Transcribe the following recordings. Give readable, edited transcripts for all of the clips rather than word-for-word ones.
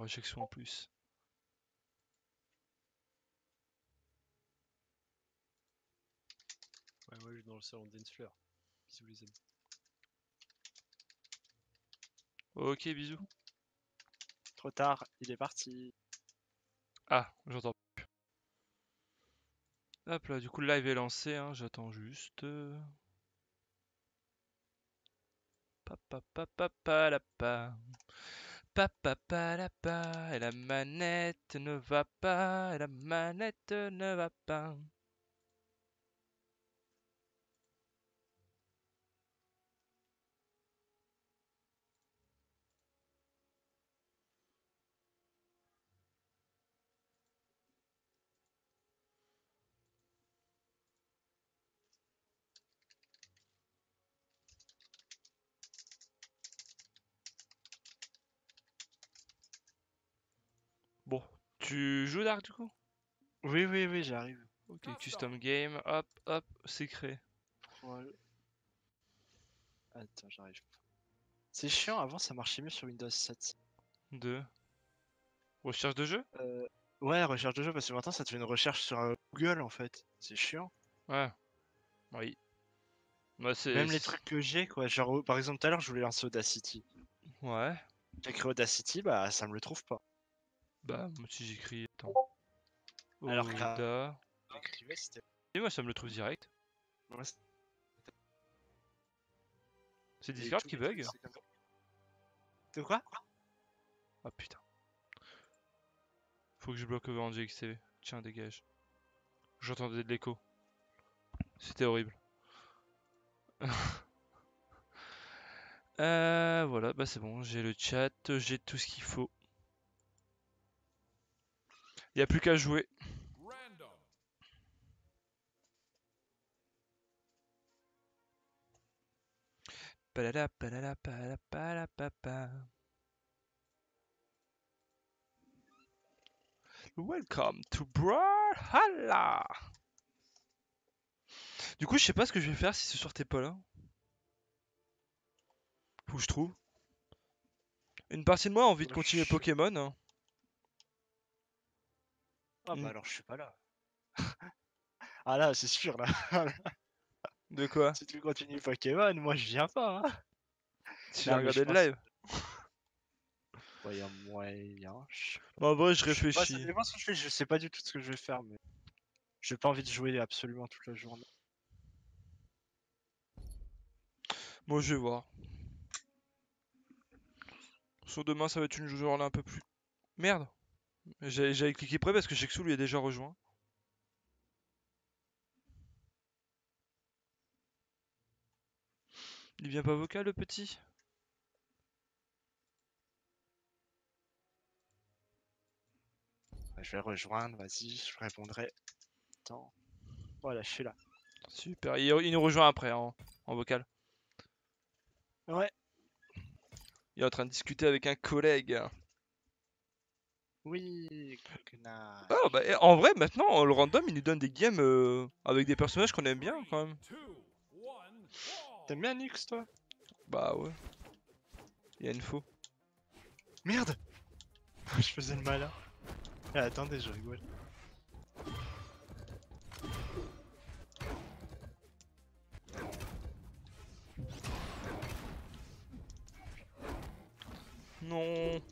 Jexu en plus. Ouais, moi je suis dans le salon d'Ensfleur. Bisous les amis. Ok, bisous. Trop tard, il est parti. Ah, j'entends plus. Hop là, du coup le live est lancé, hein, j'attends juste. Papapapapalapa. Papapalapa. Et la manette ne va pas, et la manette ne va pas. Bon, tu joues Dark du coup? Oui, j'arrive. Ok, custom game, hop, hop, c'est créé. Attends, j'arrive pas. C'est chiant, avant ça marchait mieux sur Windows 7. 2. Recherche de jeu? Ouais, recherche de jeu, parce que maintenant ça te fait une recherche sur Google en fait. C'est chiant. Ouais, oui. Bah, Même les trucs que j'ai, quoi. Genre, par exemple, tout à l'heure, je voulais lancer Audacity. Ouais. J'écris Audacity, bah ça me le trouve pas. Bah, moi si j'écris. Attends. Alors que Oda. j'écrivais, c'était. Et moi ça me le trouve direct. Ouais, C'est et Discord tous qui les trucs, bug? c'est comme ça. De quoi? Ah putain. Faut que je bloque OverNG XTV. Tiens, dégage. J'entendais de l'écho. C'était horrible. Voilà, bah c'est bon, j'ai le chat, j'ai tout ce qu'il faut. Y a plus qu'à jouer. Palala, palala, palala, palala, papa. Welcome to Brawlhalla. Du coup, je sais pas ce que je vais faire si ce soir t'es pas là. Faut que je trouve. Une partie de moi a envie de continuer Pokémon. Hein. Ah bah alors je suis pas là. Ah là, c'est sûr là. De quoi? Si tu continues Pokémon, moi je viens pas. Hein. Si j'ai regardé le live. Ouais, y a moyen. En vrai, je Je sais pas, ça réfléchis. dépend ce que je fais. Je sais pas du tout ce que je vais faire, mais j'ai pas envie de jouer absolument toute la journée. Moi, je vais voir. Sur demain, ça va être une journée un peu plus. Merde! J'avais cliqué prêt parce que Jexu lui a déjà rejoint. Il vient pas vocal le petit? Je vais le rejoindre, vas-y, je répondrai. Attends. Voilà, je suis là. Super, il nous rejoint après en vocal. Ouais. Il est en train de discuter avec un collègue. Oui. Ah bah en vrai maintenant le random il nous donne des games avec des personnages qu'on aime bien quand même. T'aimes bien Nix toi? Bah ouais. Il y a une faux. Merde. Je faisais le malin. Ah, attendez, je rigole. Non.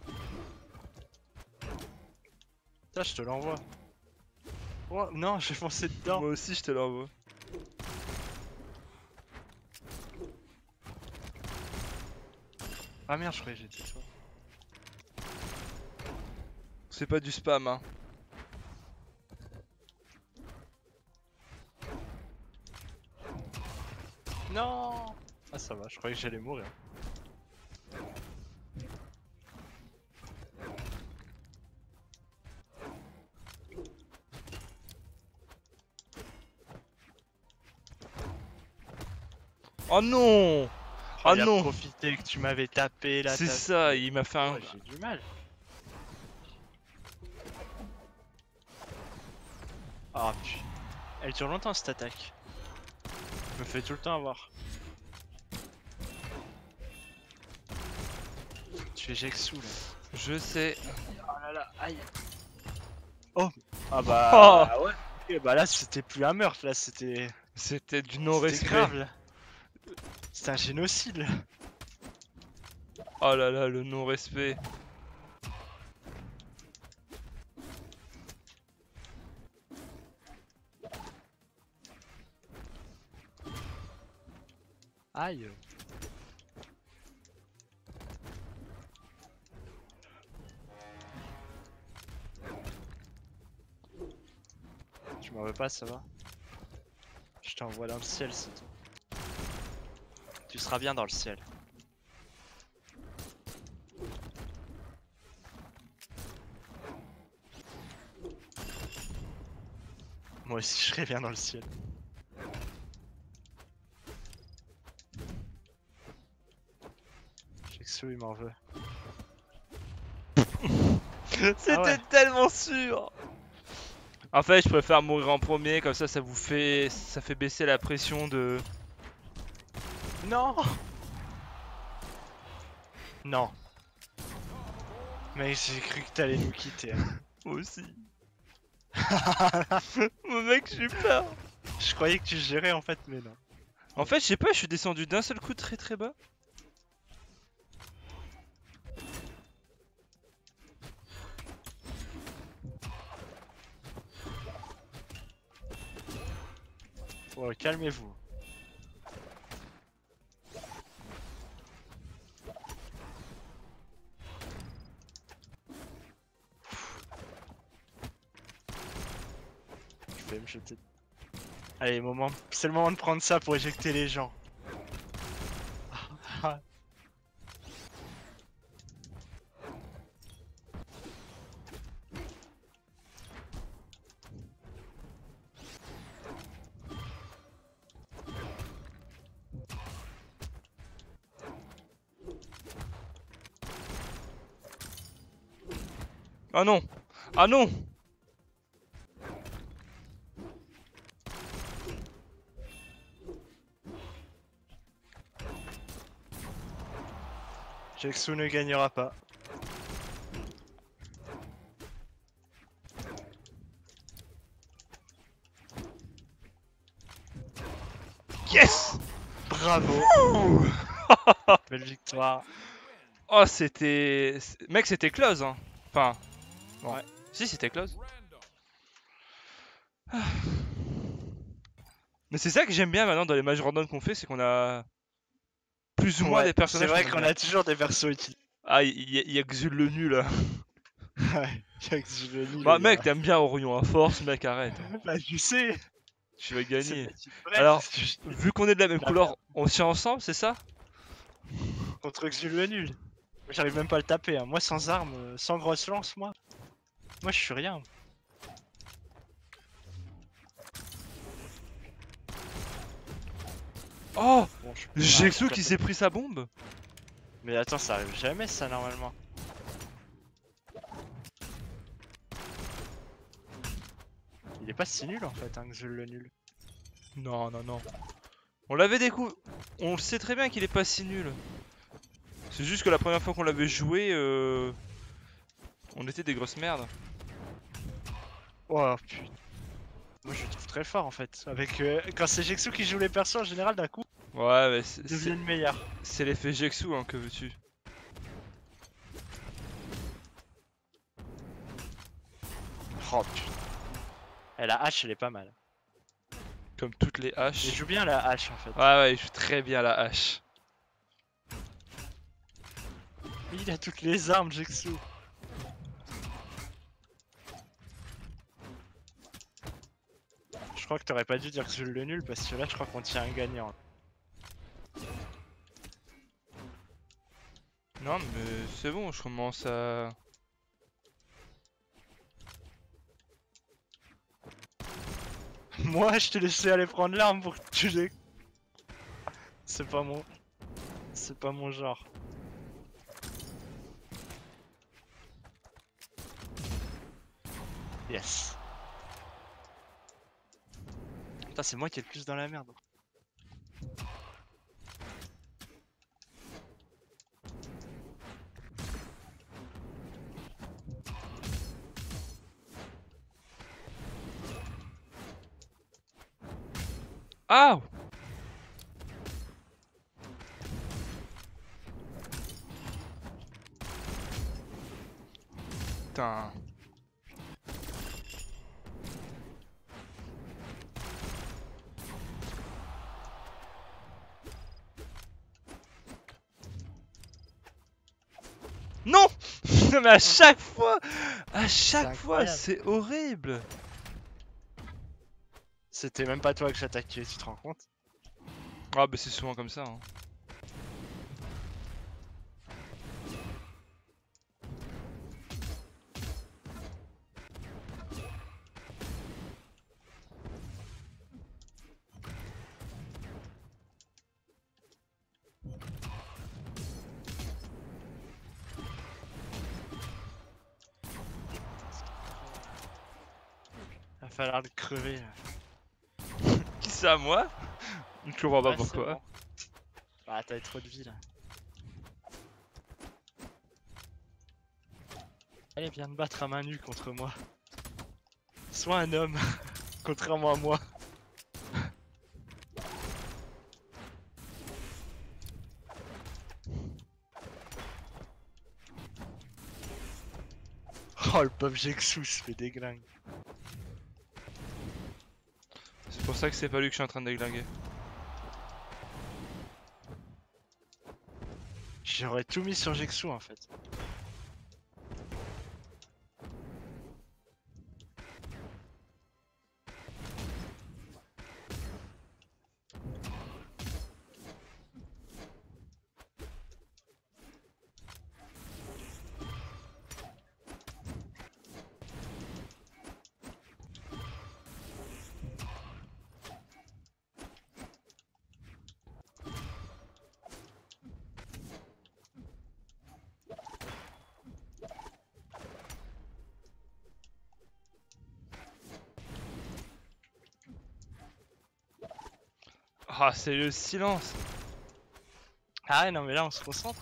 Ça, je te l'envoie. Oh non, j'ai foncé dedans. Moi aussi je te l'envoie. Ah merde, je croyais que j'étais toi. C'est pas du spam hein. Non. Ah ça va, je croyais que j'allais mourir. Oh non. Oh, Ah il a non. profité que tu m'avais tapé là. C'est ça, il m'a fait un... Oh, j'ai du mal. Ah putain. Elle dure longtemps cette attaque. Je me fais tout le temps avoir. Tu fais Jexu là. Je sais. Ah Aïe. Oh. Ah bah ouais. Ok, bah là c'était plus un meurtre, là c'était... C'était du C'était non-respect. grave là. C'était un génocide. Oh là là, le non-respect. Aïe. Tu m'en veux pas, ça va? Je t'envoie dans le ciel, c'est tout. Tu seras bien dans le ciel. Moi aussi, je serai bien dans le ciel. Jexo, il m'en veut. C'était ouais. tellement sûr. En fait, je préfère mourir en premier, comme ça vous fait... ça fait baisser la pression de... Non. Non. Mec, j'ai cru que t'allais nous quitter. Moi aussi. Mon mec, j'ai peur. Je croyais que tu gérais en fait, mais non. En fait, je sais pas, je suis descendu d'un seul coup très très bas. Oh, calmez-vous. Je vais me jeter. Allez, c'est le moment de prendre ça pour éjecter les gens. Ah non. Ah non. Jexu ne gagnera pas. Yes. Bravo. Belle victoire. Oh, c'était... Mec, c'était close, hein. Enfin... Bon. Ouais. Si, c'était close. Ah. Mais c'est ça que j'aime bien maintenant dans les matchs random qu'on fait, c'est qu'on a... plus ou moins des C'est personnages vrai qu'on qu'on aime bien. a toujours des persos utiles. Ah, y a Xul le nul, là. Ouais, Jexu le nul, Bah, il y mec, a- t'aimes bien Orion à force, mec, arrête. Bah, tu sais. Tu vas C'est gagner. pas si vrai, Alors, c'est ce que je dis. vu qu'on est de la même La couleur, on se tient ensemble, c'est ça? Contre Xul le nul. J'arrive même pas à le taper. Hein. Moi, sans arme, sans grosse lance, moi. Moi, je suis rien. Oh, Bon, je suis Jexu pas- qui s'est pris sa bombe. Mais attends, ça arrive jamais, ça, normalement. Il est pas si nul, en fait, hein, Xul le nul. Non, non, non. On l'avait découvert. On le sait très bien qu'il est pas si nul. C'est juste que la première fois qu'on l'avait joué, on était des grosses merdes. Oh, putain. Moi, je le trouve très fort, en fait. Avec, quand c'est Jexu qui joue les persos, en général, d'un coup, Ouais, mais ils deviennent meilleurs. c'est l'effet Jexu, hein, que veux-tu. Oh, putain. Et la hache, elle est pas mal. Comme toutes les Il haches. joue bien la hache, en fait. Ouais, ouais, il joue très bien la hache. Il a toutes les armes, Jexu. Je crois que t'aurais pas dû dire que je le nul parce que là je crois qu'on tient un gagnant. Non, mais c'est bon, je commence à... Moi je t'ai laissé aller prendre l'arme pour que tu les... C'est pas mon... C'est pas mon genre. Yes. Putain, c'est moi qui ai le plus dans la merde. Ah! Putain. Non! Non mais à chaque fois, incroyable. c'est horrible. C'était même pas toi que j'attaquais, tu te rends compte? Ah bah c'est souvent comme ça. Hein. Va falloir le crever là. Qui ça, moi? Je comprends pas Ouais, c'est pourquoi. bon. Ah, t'avais trop de vie là. Allez, viens te battre à main nue contre moi. Sois un homme, contrairement à moi. Oh, le pauvre Jexou se fait déglingue. C'est pour ça que c'est pas lui que je suis en train de déglinguer. J'aurais tout mis sur Jexou en fait. Ah, c'est le silence. Ah ouais, non mais là on se concentre.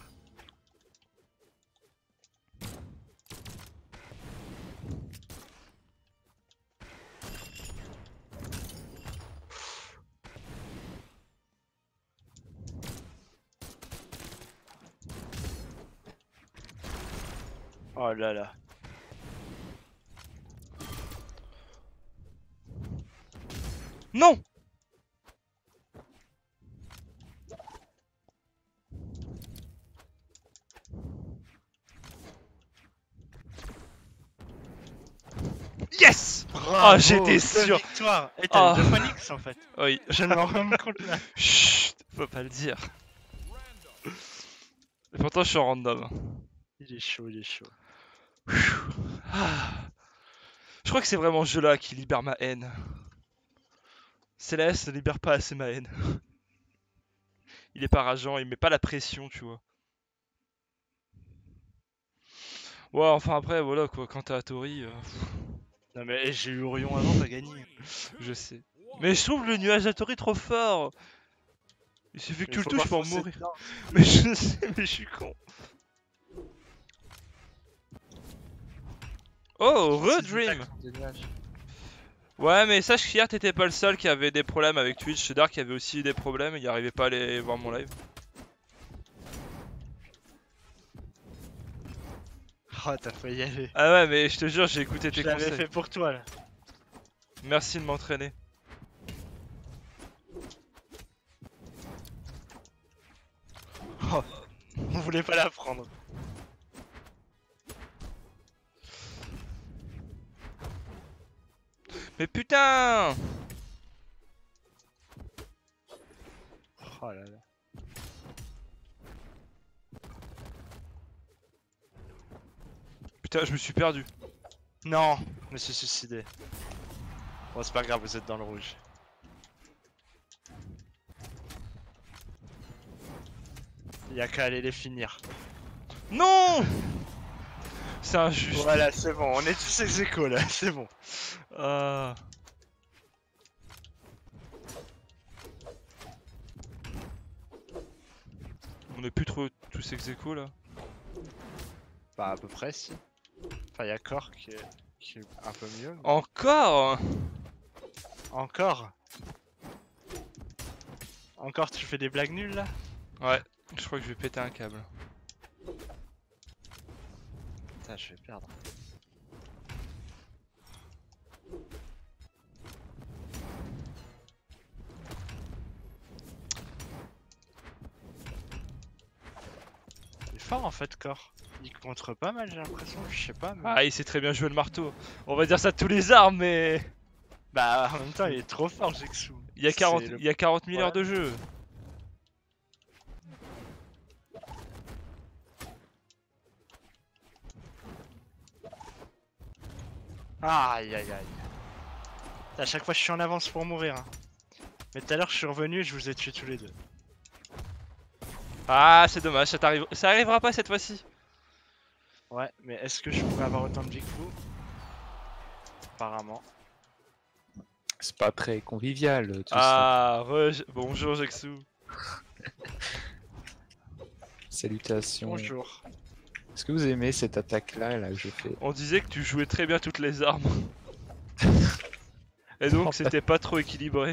Oh là là. Non! Yes! Bravo, j'étais deux sûr. victoires. Et t'as Ah. eu 2 Phoenix en fait. Oui. Je ne m'en rends compte là. Chut, faut pas le dire. Et pourtant, je suis en random. Il est chaud, il est chaud. Ah. Je crois que c'est vraiment ce jeu-là qui libère ma haine. Céleste ne libère pas assez ma haine. Il est pas rageant, il met pas la pression, tu vois. Ouais, enfin après, voilà quoi, quand t'as Tori, Non mais j'ai eu Orion avant, t'as gagné. je sais. Mais je trouve le nuage à Tori trop fort. Il suffit que tu Mais le faut touches pas pour foncer mourir. dedans. Mais je sais, mais je suis con. Oh, Ces Redream! attaques sont des nuages. Ouais, mais sache qu'hier t'étais pas le seul qui avait des problèmes avec Twitch. Chez Dark, il y avait aussi des problèmes, il arrivait pas à aller voir mon live. Oh, t'as failli y aller. Ah ouais, mais je te jure, j'ai écouté Je tes l'avais conseils. fait pour toi là. Merci de m'entraîner. Oh, on voulait pas la prendre. Mais putain! Oh là là. Putain, je me suis perdu. Non, je me suis suicidé. Bon, c'est pas grave, vous êtes dans le rouge. Il y a qu'à aller les finir. Non! C'est injuste. Voilà, c'est bon, on est tous ex aequo là, c'est bon. Ah. On est plus trop tous ex aequo là. Bah, à peu près, si. Enfin, il y a Core qui est un peu mieux. mais- Encore? Encore. Encore tu fais des blagues nulles là? Ouais, je crois que je vais péter un câble. Putain, je vais perdre. Il est fort en fait, Core. Il contre pas mal, j'ai l'impression, je sais pas. Mais... Ah, il sait très bien jouer le marteau. On va dire ça de tous les armes, mais Bah, en même temps, il est trop fort, Jexu. il y a 40, C'est le- il y a 40 000 heures de problème. jeu. Aïe aïe aïe. À chaque fois, je suis en avance pour mourir. Hein. Mais tout à l'heure, je suis revenu et je vous ai tués tous les deux. Ah, c'est dommage, ça arrivera pas cette fois-ci. Ouais, mais est-ce que je pourrais avoir autant de Jexu? Apparemment. C'est pas très convivial tout ça. Ah, bonjour Jexu. Salutations. Bonjour. Est-ce que vous aimez cette attaque-là là, que je fais? On disait que tu jouais très bien toutes les armes. Et donc c'était pas trop équilibré.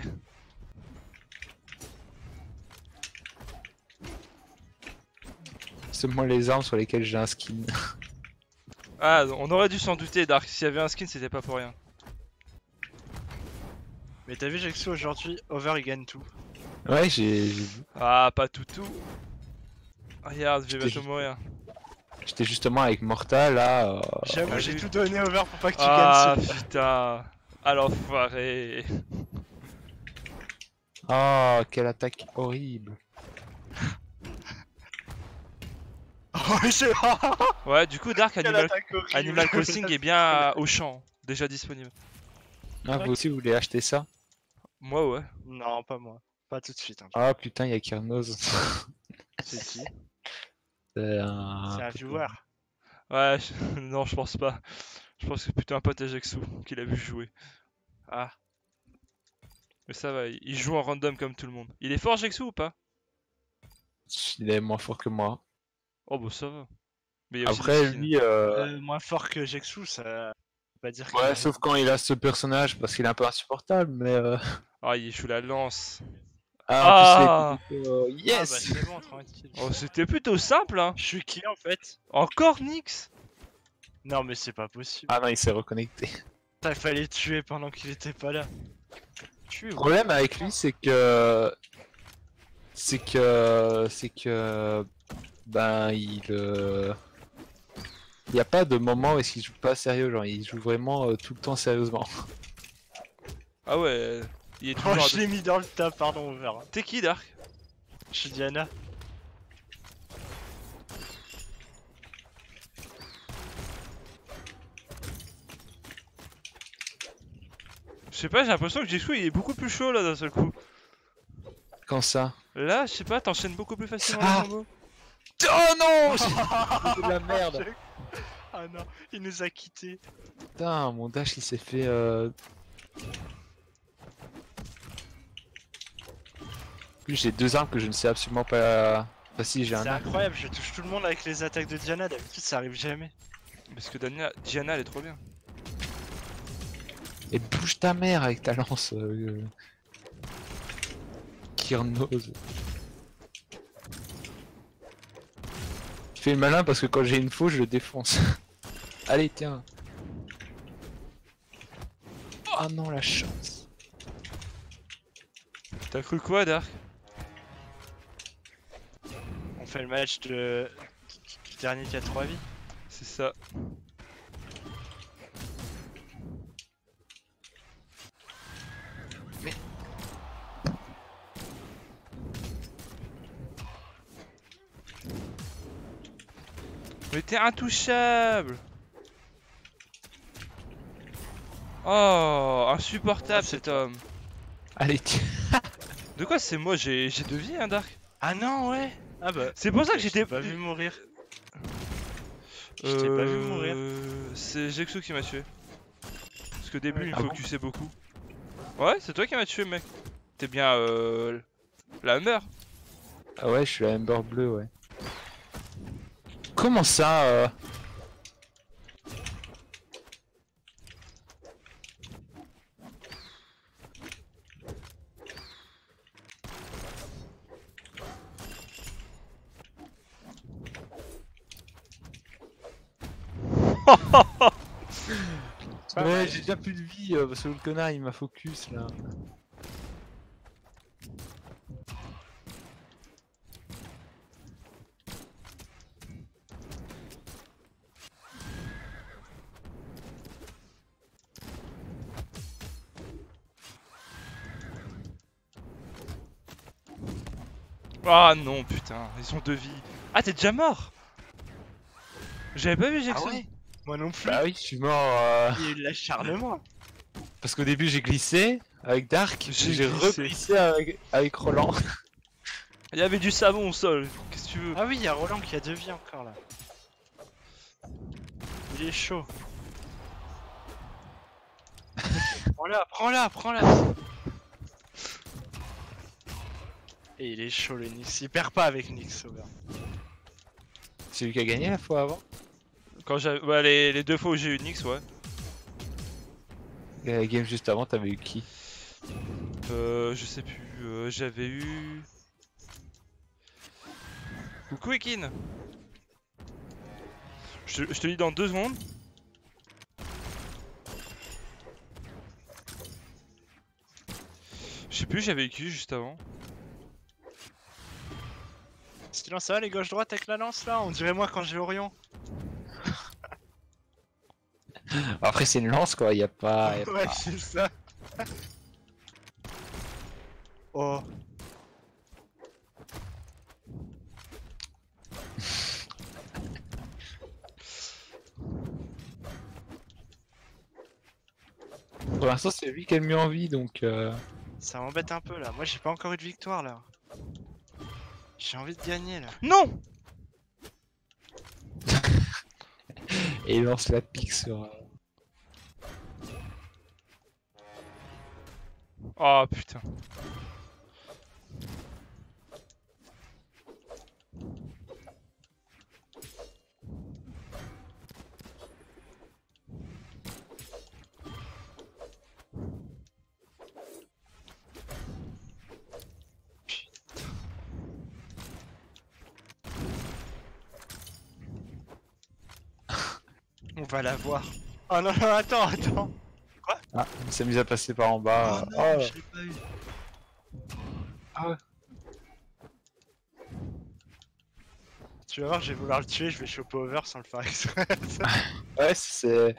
Seulement les armes sur lesquelles j'ai un skin. Ah, on aurait dû s'en douter, Dark. S'il y avait un skin, c'était pas pour rien. Mais t'as vu, Jexu, aujourd'hui, Over il gagne tout. Ouais, j'ai vu. Ah, pas tout. Regarde, je vais J'étais bientôt juste- mourir. J'étais justement avec Morta là. J'avoue, Ah, j'ai j'ai- tout donné Over pour pas que tu Ah, gagnes celui-là. putain. Ah, l'enfoiré. Oh, quelle attaque horrible. Oh, j'ai... Ouais, du coup, Dark, Quelle Animal, attaque horrible. Animal Crossing est bien au champ. Déjà disponible. Ah, vous aussi vous voulez acheter ça? Moi, ouais. Non, pas moi. Pas tout de suite. Hein. Ah putain, il y a Kyrnos. C'est qui? C'est un... C'est un viewer. Ouais, non, je pense pas. Je pense que c'est plutôt un pote à Jexu qui l'a vu jouer. Ah. Mais ça va, il joue en random comme tout le monde. Il est fort Jexu ou pas? Il est moins fort que moi. Oh bah ça va. Mais il y a aussi Après des skins. lui, Moins fort que Jexu, ça veut pas dire que... ouais, sauf quand il a ce personnage parce qu'il est un peu insupportable, mais Ah, il joue la lance. ah, en plus, les Ah bah yes. c'est bon, tranquille. Oh, c'était plutôt simple, hein. Je suis qui en fait? Encore Nyx. Non mais c'est pas possible. Ah non, il s'est reconnecté. Il fallait tuer pendant qu'il était pas là. Tuer Le ou... problème avec lui, c'est que ben il y a pas de moment où il joue pas sérieux, genre il joue vraiment tout le temps sérieusement. Ah ouais, il est Oh, toujours... je l'ai mis dans le tas, pardon, Over. T'es qui, Dark? Je suis Diana. Je sais pas, j'ai l'impression que Jexu il est beaucoup plus chaud là d'un seul coup. Quand ça? Là, je sais pas, t'enchaînes beaucoup plus facilement Ah. les combos. Oh non! C'est de la merde. Ah non, il nous a quittés. Putain, mon dash il s'est fait En plus j'ai deux armes que je ne sais absolument pas. Enfin si j'ai un C'est arc. incroyable, je touche tout le monde avec les attaques de Diana, d'habitude ça arrive jamais. Parce que Diana elle est trop bien. Et bouge ta mère avec ta lance. Kyrnos. Je fais le malin parce que quand j'ai une faux, je le défonce. Allez, tiens. Oh non, la chance. T'as cru quoi, Dark? On fait le match de... du dernier qui a 3 vies. C'est ça. Mais t'es intouchable. Oh, insupportable cet homme. Allez, tiens. De quoi c'est moi? J'ai 2 vies, hein, Dark. Ah non, ouais. Ah bah... C'est pour ça que je j'étais t'ai pas vu mourir. Je t'ai pas vu mourir. C'est Jexu qui m'a tué. Parce qu'au début, Ouais. il Ah bon focusait beaucoup. Ouais, c'est toi qui m'as tué, mec. T'es bien la Humber. Ah ouais, je suis la Ember bleue, ouais. Comment ça Pas Ouais, mal. j'ai déjà plus de vie parce que le connard il m'a focus là. Ah non, putain, ils ont 2 vies. Ah, t'es déjà mort? J'avais pas vu Ah Jackson. ouais. Moi non plus. Bah oui, je suis mort Il y a eu de l'acharnement. parce qu'au début j'ai glissé avec Dark, J'ai j'ai glissé. reglissé avec Roland. Il y avait du savon au sol, qu'est-ce que tu veux? Ah oui, il y a Roland qui a 2 vies encore là. Il est chaud. Prends-la, prends-la, prends-la. Et il est chaud le Nyx. Il perd pas avec Nyx Sauver. C'est lui qui a gagné la fois avant. Quand j'avais. Ouais, les 2 fois où j'ai eu Nyx, ouais. Et la game juste avant, t'avais eu qui? Je sais plus, j'avais eu. Coucou Ekin. Je te dis dans 2 secondes. Je sais plus, j'avais eu qui juste avant. Sinon ça va les gauche-droite avec la lance là? On dirait moi quand j'ai Orion. Après c'est une lance quoi, y a pas. Ouais, c'est ça. Oh. Pour l'instant c'est lui qui a le mieux envie donc. Ça m'embête un peu là. Moi j'ai pas encore eu de victoire là. J'ai envie de gagner là. Non! Et il lance la pique sur. Oh putain. On va la voir. Oh non, non, attends, attends. Ah, il s'amuse à passer par en bas. Oh non, je l'ai pas eu. Ah ouais. Tu vas voir, je vais vouloir le tuer, je vais choper over sans le faire exprès. Ouais, c'est.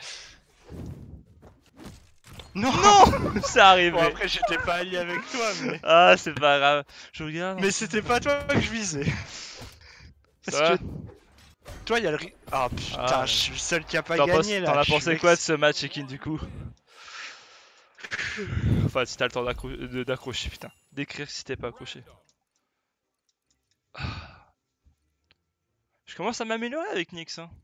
non, Non! C'est arrivé. Bon après j'étais pas allié avec toi mais... Ah, c'est pas grave. Je regarde. Mais c'était pas toi que je visais. Ça Parce va que toi il y a le... Ah putain, Ah, je suis le seul qui a pas T'en gagné là. as je suis pensé quoi de ce match, Ekin, du coup? Enfin, si t'as le temps d'accrocher, putain. D'écrire si t'es pas accroché. Ah. Je commence à m'améliorer avec Nyx, hein.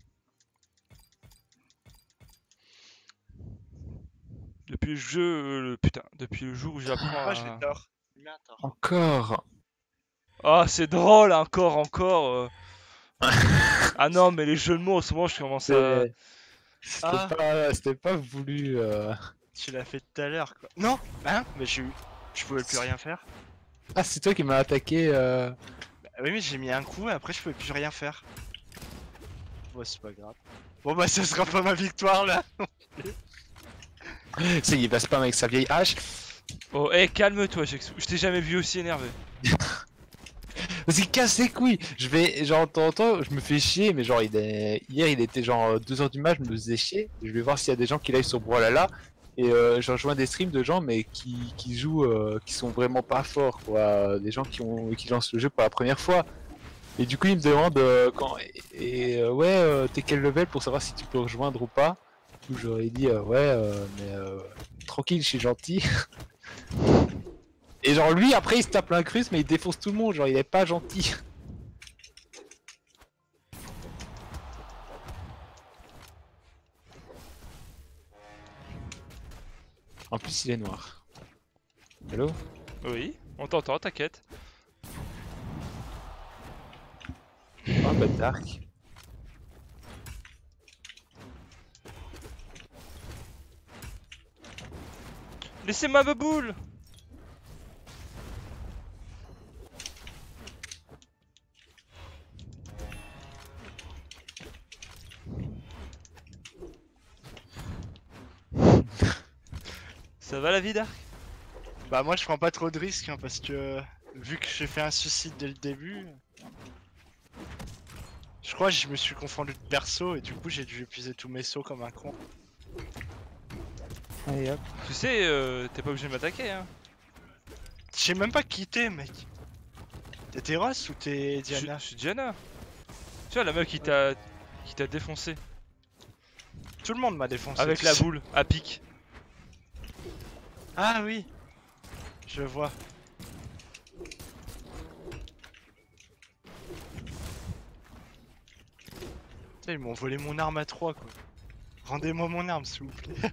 Depuis le jeu, putain, depuis le jour où j'apprends Moi je à... vais tort. Il met un tort. Encore. Ah, c'est drôle, encore. Ah non, mais les jeux de mots, en ce moment, je commence à... C'était pas voulu. Tu l'as fait tout à l'heure quoi. Non. Hein? Mais je pouvais plus rien faire. Ah, c'est toi qui m'as attaqué. Bah oui mais j'ai mis un coup et après je pouvais plus rien faire. Ouais c'est pas grave. Bon bah ce sera pas ma victoire là. Ça y est, il passe pas avec sa vieille hache. Oh, hé, calme-toi, je t'ai jamais vu aussi énervé. Vas-y, casse les couilles. Je vais, genre, de temps en temps, je me fais chier, mais genre, hier, il était genre 2h du mat, je me faisais chier. Je vais voir s'il y a des gens qui live sur Brawlhalla. Et je rejoins des streams de gens, mais qui jouent, qui sont vraiment pas forts, quoi. Des gens qui lancent le jeu pour la première fois. Et du coup, ils me demandent ouais, t'es quel level pour savoir si tu peux rejoindre ou pas. Du coup, j'aurais dit, ouais, mais tranquille, je suis gentil. Et genre, lui, après, il se tape l'incruste, mais il défonce tout le monde, genre, il est pas gentil. En plus, il est noir. Hello? Oui, on t'entend, t'inquiète. Oh, bah, Dark. Laissez-moi ma boule. Ça va la vie, Dark? Bah moi je prends pas trop de risques hein, parce que vu que j'ai fait un suicide dès le début, je crois que je me suis confondu de perso et du coup j'ai dû épuiser tous mes sauts comme un con. Allez hop. Tu sais, t'es pas obligé de m'attaquer, hein. J'ai même pas quitté mec. T'es Teros ou t'es Je Diana? suis Diana. Tu vois la meuf qui t'a défoncé Tout le monde m'a défoncé. avec la boule à pic. Ah oui, je vois. Putain, ils m'ont volé mon arme à 3 quoi. Rendez-moi mon arme s'il vous plaît.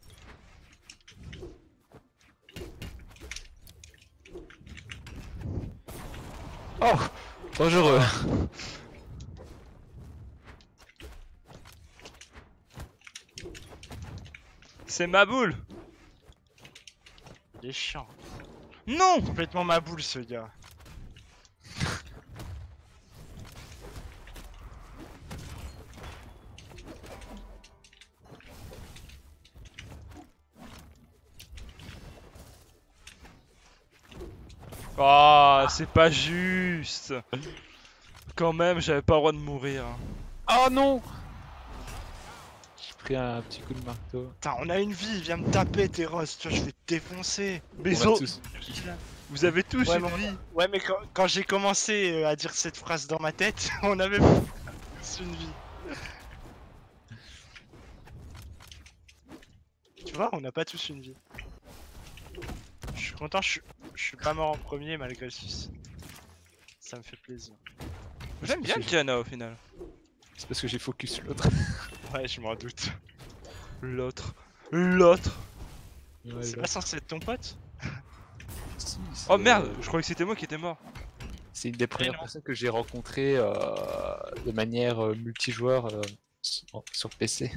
Oh, dangereux. C'est ma boule. Il est chiant. Non. Complètement ma boule ce gars. Ah, c'est pas juste. Quand même, j'avais pas le droit de mourir. Oh non. J'ai pris un petit coup de marteau. Putain, on a une vie, viens me taper Teros, tu vois, je vais te défoncer. Mais On a tous. vous avez tous Ouais, une mais vie. Ouais, mais quand j'ai commencé à dire cette phrase dans ma tête, on avait tous une vie. Tu vois, on n'a pas tous une vie. Je suis content, je suis pas mort en premier malgré le suicide. Ça me fait plaisir. J'aime bien Diana au final. C'est parce que j'ai focus l'autre. Ouais, je m'en doute. L'autre. C'est pas censé être ton pote? Si, Oh c'est- merde, je croyais que c'était moi qui étais mort. C'est une des premières non. personnes que j'ai rencontrées de manière multijoueur sur PC.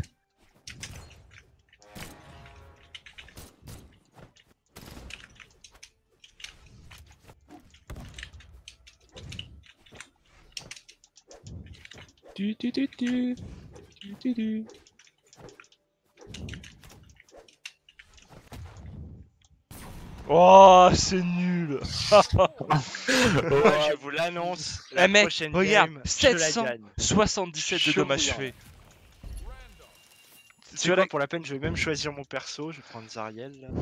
Du, du, du, du. Du, du, du. Oh, c'est nul. Ouais, je vous l'annonce. La Eh mec, prochaine regarde, game, je la gagne. 777 de Chaud dommages bouillant. faits. Tu vois, pour la peine, je vais même choisir mon perso. Je vais prendre Zariel. Là.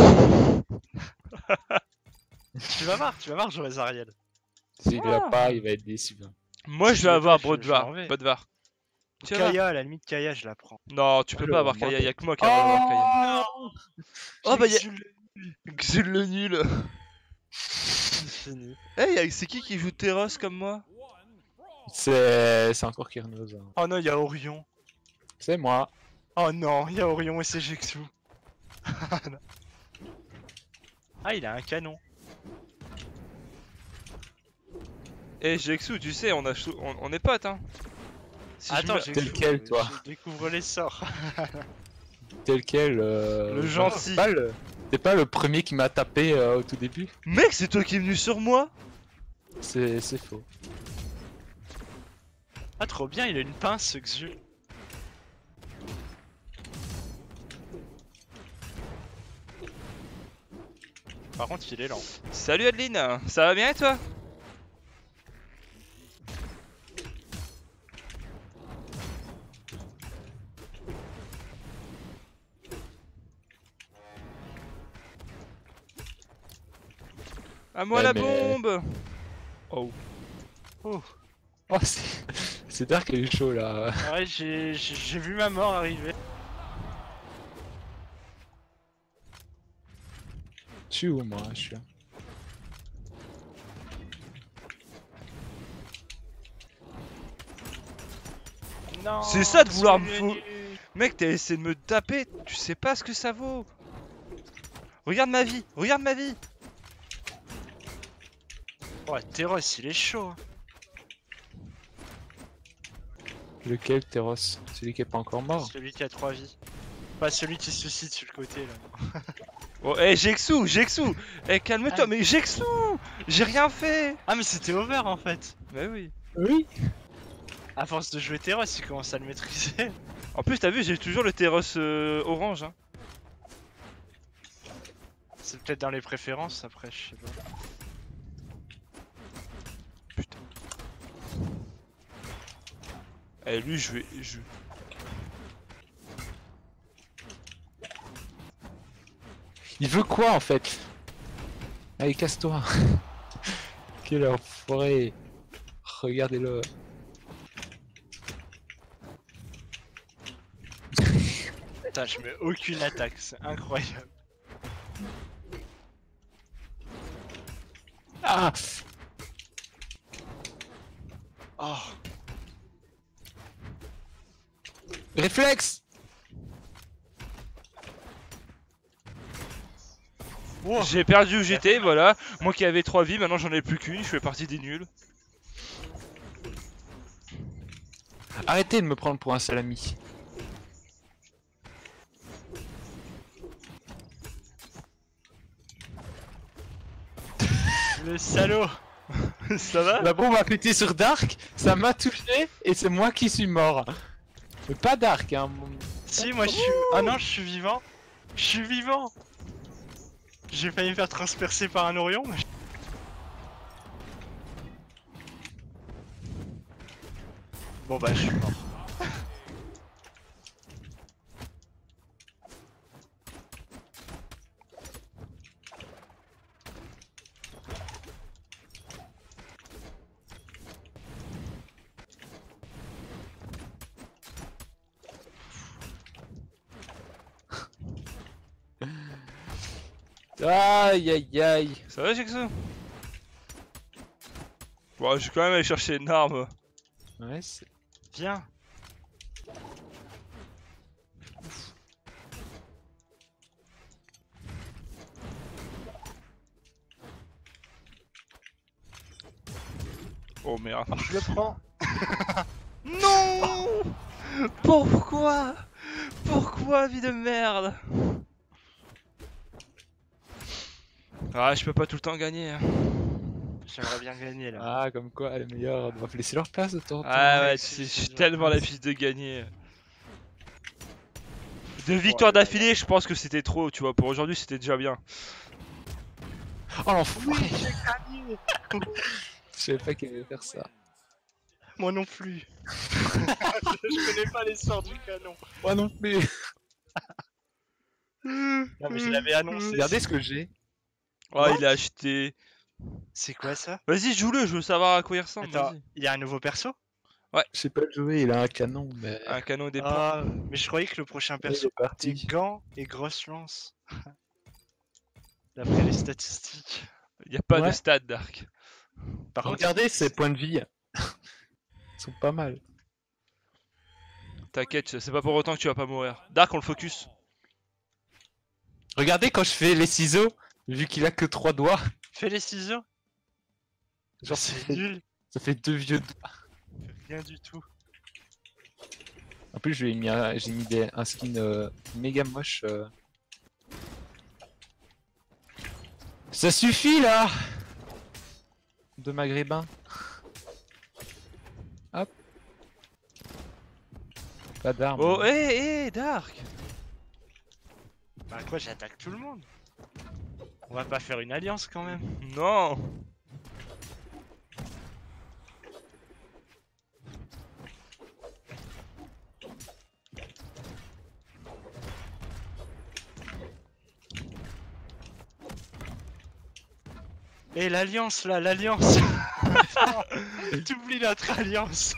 tu vas voir, j'aurai Zariel. S'il l'a pas, il va être déçu. Hein. Moi, Si je je vais l'ai avoir pas, je m'en Brodvar. vais. Bodvar. Tu vas Kaya, à la limite, Kaya, je la prends. Non, tu peux Alors, pas avoir moi, Kaya, y'a que moi qui va avoir Kaya. Oh bah y'a Xul le nul. Fini. Eh, c'est qui joue Teros comme moi? C'est encore Kyrnos. Hein. Oh non, il y a Orion. C'est moi. Oh non, il y a Orion et c'est Jexu. Ah, il a un canon. Eh, Jexu, tu sais, on est potes, hein. Si je Attends, me- Jexu, Tel quel, toi. je découvre les sorts. Tel quel. Le gentil. T'es pas le premier qui m'a tapé au tout début. Mec, c'est toi qui es venu sur moi? C'est faux. Ah, trop bien, il a une pince, ce Xu. Par contre, il est lent. Salut Adeline, ça va bien et toi? À moi Ouais, la mais- bombe! Oh. Oh. Oh, c'est Dark qui a eu chaud là. Ouais, j'ai vu ma mort arriver. Je suis où moi? Je suis là. Non. C'est ça de vouloir me celui-là, fou- Mec, t'as essayé de me taper, tu sais pas ce que ça vaut. Regarde ma vie, regarde ma vie. Ouais, Teros, il est chaud. hein. Lequel, Teros? Celui qui est pas encore mort? Celui qui a 3 vies. Pas celui qui se suicide sur le côté là. Oh, eh, Jexu, Jexu. Eh, calme-toi, Ah. mais Jexu, j'ai rien fait. Ah, mais c'était over en fait. Bah oui. Oui. À force de jouer Teros, il commence à le maîtriser. En plus, t'as vu, j'ai toujours le Teros orange. Hein. C'est peut-être dans les préférences après, je sais pas. Putain. Eh, lui, je vais. Il veut quoi en fait? Allez, casse-toi. Quel enfoiré. Regardez-le. Putain, je mets aucune attaque, c'est incroyable. Ah! Oh, Réflexe! wow. J'ai perdu où j'étais, voilà. Moi qui avais 3 vies, maintenant j'en ai plus qu'une, je fais partie des nuls. Arrêtez de me prendre pour un salami. Le salaud. Ça va? La bombe a pété sur Dark, ça m'a touché et c'est moi qui suis mort. Mais pas Dark, hein. Si, moi je suis... Ah non, je suis vivant. Je suis vivant. J'ai failli me faire transpercer par un Orion. Mais... Bon bah je suis mort. Aïe aïe aïe. Ça va, Jackson? Bon, je vais quand même aller chercher une arme. Ouais, c'est... Viens. Oh merde. Je le prends. Non! Pourquoi? Pourquoi, vie de merde? Ah, je peux pas tout le temps gagner. Hein. J'aimerais bien gagner là. Ah, comme quoi, les meilleurs doivent laisser leur place de temps en temps. Ah ouais, ouais, tu sais, c'est- je c'est suis dur. tellement la piste de gagner. 2 victoires d'affilée, je pense que c'était trop, tu vois. Pour aujourd'hui, c'était déjà bien. Oh l'enfoiré. Je savais pas qu'il allait faire ça. Moi non plus. Je connais pas les sorts du canon. Moi non plus. Non mais je l'avais annoncé. Regardez ce que j'ai. Oh, il a acheté. C'est quoi ça? Vas-y, joue-le, je veux savoir à quoi il ressemble. Attends, Vas-y. il y a un nouveau perso? Je sais pas le jouer, il a un canon, mais. Un canon des points. Ah, mais je croyais que le prochain Il perso est parti. c'était gants et grosse lance. D'après les statistiques. Il y a pas de Ouais. stade, Dark. Par contre, Regardez ses points de vie. Ils sont pas mal. T'inquiète, c'est pas pour autant que tu vas pas mourir. Dark, on le focus. Regardez quand je fais les ciseaux, vu qu'il a que 3 doigts. fais les ciseaux. Genre, ça C'est fait, nul. ça fait 2 vieux doigts. Rien du tout. En plus, j'ai mis un skin méga moche. Ça suffit là de maghrébin. Hop. Pas d'armes. Oh, hé, Dark. Bah quoi, j'attaque tout le monde. On va pas faire une alliance quand même. Non. Et l'alliance là, l'alliance. T'oublies notre alliance.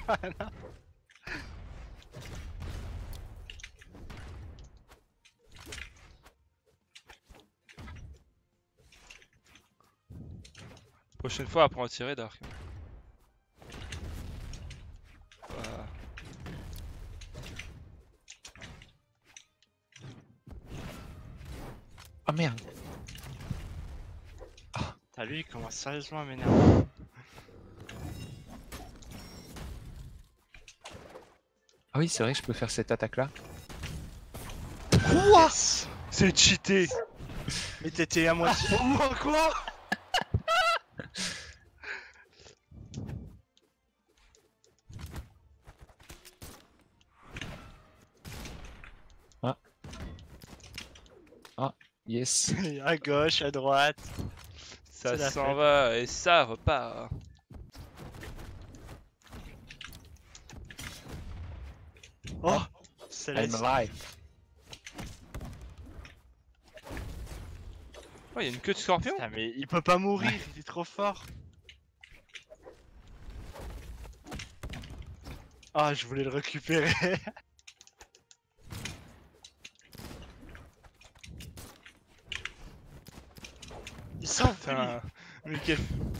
Prochaine fois, apprends à tirer, Dark. Voilà. Oh merde. T'as lui, il commence sérieusement à m'énerver. Ah oui, c'est vrai que je peux faire cette attaque là. Quoi? C'est cheaté. Mais t'étais à moitié. Quoi? Yes. À gauche, à droite. Ça C'est la s'en fête. va et ça repart. Oh, I'm Céleste. alive. Oh, il y a une queue de scorpion. Putain, mais il peut pas mourir, il est trop fort. Ah, je voulais le récupérer. Il s'enfuit. Putain, mais quel...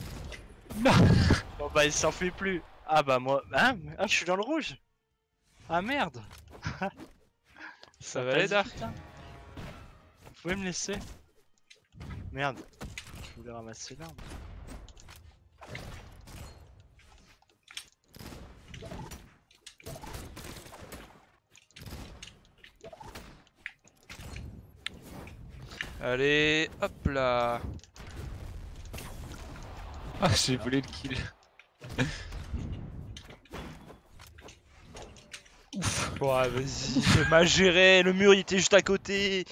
Bon bah il s'enfuit plus. Ah bah moi, hein, ah, je suis dans le rouge. Ah merde. Ça va aller, Dark. Putain. Vous pouvez me laisser? Merde. Je voulais ramasser l'arme. Allez, hop là. Ah, j'ai volé le kill. Ouais, vas-y, j'ai mal géré, le mur il était juste à côté.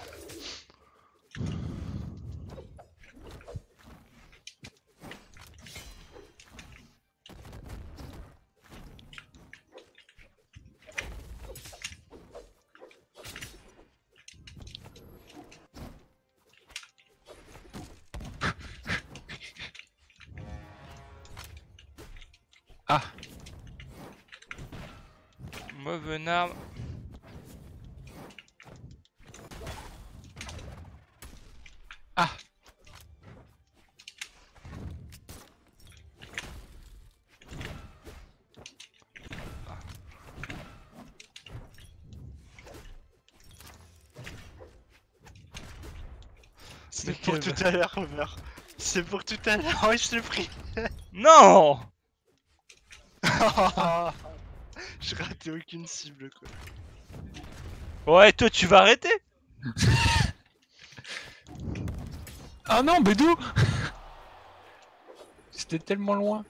Ah, Mauvais arme. ah. C'est Mais pour quel- tout à l'heure, Homer. C'est pour tout à l'heure. Oh, je l'ai pris. Non! Je ratais aucune cible quoi. Ouais, toi tu vas arrêter? Ah non, Bédou. C'était tellement loin.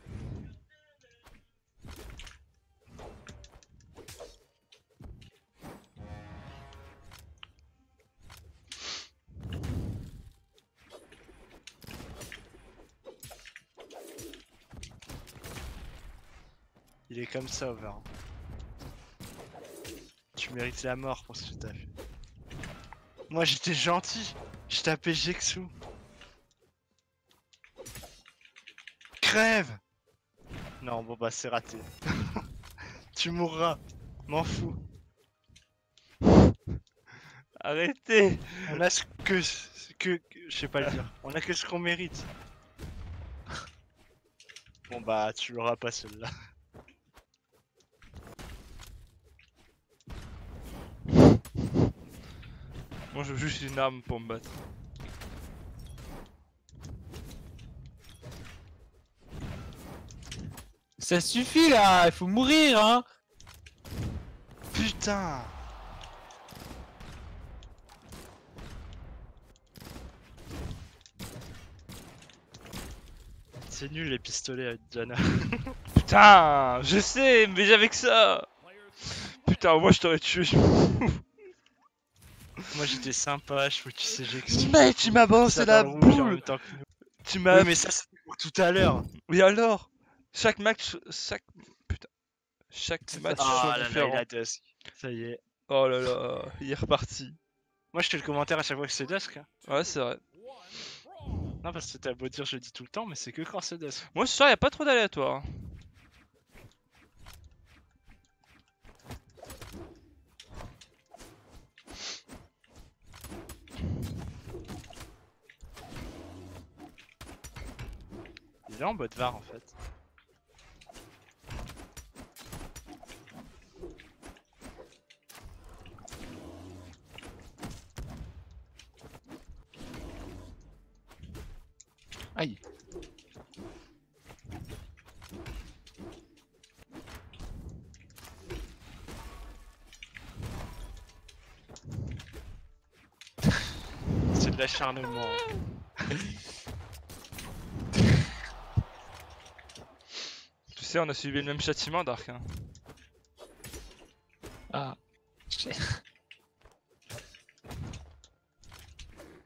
Il est comme ça, Over. Tu mérites la mort pour ce que t'as fait. Moi j'étais gentil. Je tapais Jexu. Crève! Non, bon bah c'est raté. Tu mourras. M'en fous. Arrêtez! On a je sais pas le dire. On a que ce qu'on mérite. Bon bah tu l'auras pas celle-là. Moi je veux juste une arme pour me battre. Ça suffit là, il faut mourir hein. Putain! C'est nul les pistolets avec Diana. Putain, je sais, mais j'avais que ça. Putain, moi je t'aurais tué. Moi j'étais sympa, je focusais Jexu. Mais tu m'as balancé la en boule. même temps que nous. Tu m'as. Oui mais ça c'était pour tout à l'heure. Oui alors. Chaque match, putain, chaque match Ah soit là là, différent. il a Dusk. Ça y est. Oh là là, il est reparti. Moi je fais le commentaire à chaque fois que c'est Dusk. Hein. Ouais, c'est vrai. Non parce que t'as beau dire je le dis tout le temps mais c'est que quand c'est Dusk. Moi ce soir, y a pas trop d'aléatoire. Il est en mode VAR en fait. Aïe. C'est de l'acharnement. Tu sais, on a suivi le même châtiment, Dark. Hein. Ah. Shit.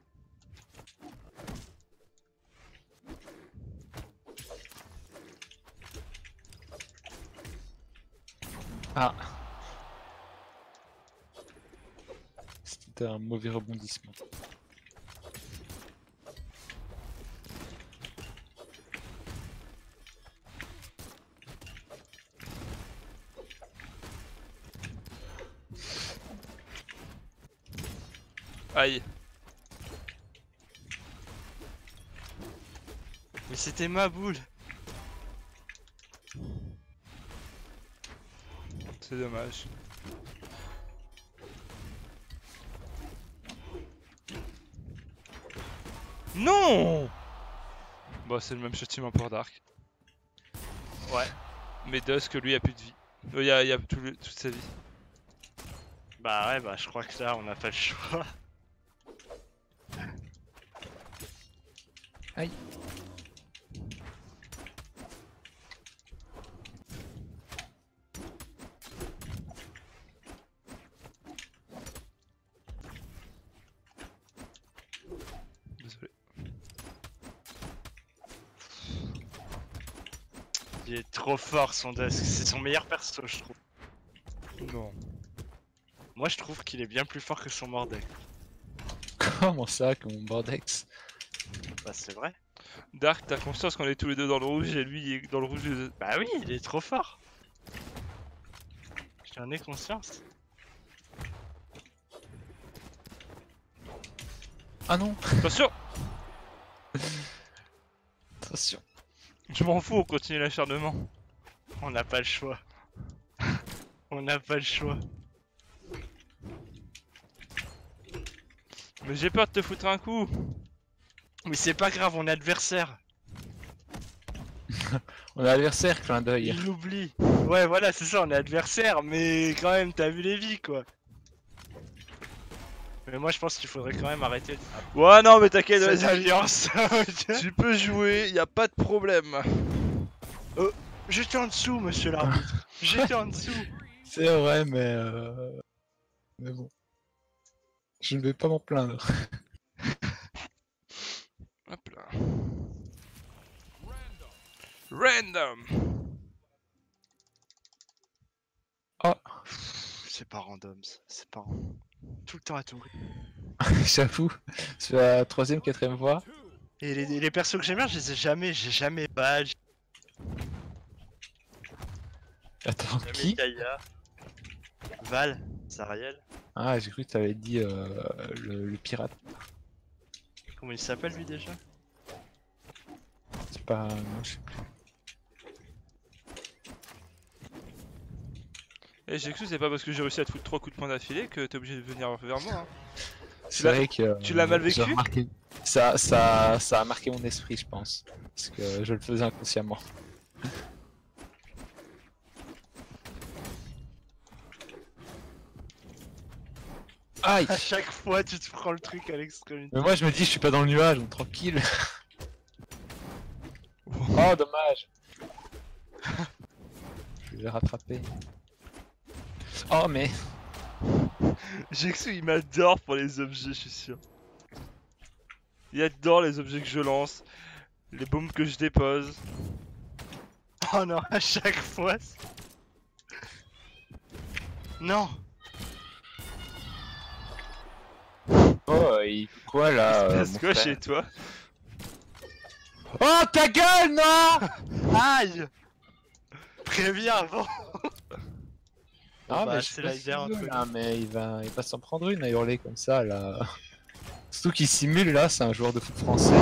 Ah. C'était un mauvais rebondissement. Aïe. Mais c'était ma boule. C'est dommage. Non. Bon, c'est le même châtiment pour Dark. Ouais. Mais Dusk, lui, a plus de vie. Il y a toute sa vie. Bah ouais, bah je crois que là on n'a pas le choix. Aïe. Désolé. Il est trop fort son Dusk, c'est son meilleur perso je trouve. Non. Moi je trouve qu'il est bien plus fort que son Mordek. Comment ça, que mon Bordex? Bah c'est vrai. Dark, t'as conscience qu'on est tous les deux dans le rouge et lui il est dans le rouge. Bah oui, il est trop fort. J'en ai conscience. Ah non. Attention. Attention. Je m'en fous, on continue l'acharnement. On n'a pas le choix. On n'a pas le choix. Mais j'ai peur de te foutre un coup. Mais c'est pas grave, on est adversaire. On a adversaire, clin d'œil. Il l'oublie. Ouais, voilà, c'est ça, on est adversaire, mais quand même, t'as vu les vies, quoi. Mais moi, je pense qu'il faudrait quand même arrêter Ouais, non, mais t'inquiète, cette vas-y. alliance. Tu peux jouer, y a pas de problème. J'étais en dessous, monsieur l'arbitre. J'étais en dessous. C'est vrai, mais bon. Je ne vais pas m'en plaindre. Hop là. Random. C'est pas random, c'est pas random. Tout le temps à tout. J'avoue, sur la troisième, quatrième voie. Et les persos que j'aime bien, j'ai jamais Badge, Attends, jamais qui? Kaya, Val, Zariel. Ah, j'ai cru que t'avais dit le pirate. Comment il s'appelle lui déjà? C'est pas. Non, je sais plus. Et j'ai cru que c'est pas parce que j'ai réussi à te foutre 3 coups de poing d'affilée que t'es obligé de venir vers moi. Hein. C'est l'as- vrai que. tu l'as mal vécu? j'ai remarqué. Ça a marqué mon esprit, je pense. Parce que je le faisais inconsciemment. Aïe! À chaque fois, tu te prends le truc à l'extrémité. Mais moi je me dis, je suis pas dans le nuage, donc tranquille. Oh, dommage! Je vais le rattraper. Oh, mais. Jexu il m'adore pour les objets, je suis sûr. Il adore les objets que je lance, les bombes que je dépose. Oh non, à chaque fois. Non. Oh, il fait quoi là? Passe mon quoi frère chez toi? Oh, ta gueule, non! Aïe. Préviens avant. Ah, bah, mais je c'est sais la pas guerre s'il veut, entre là, mais il va s'en prendre une à hurler comme ça là. Surtout qu'il simule là, c'est un joueur de foot français.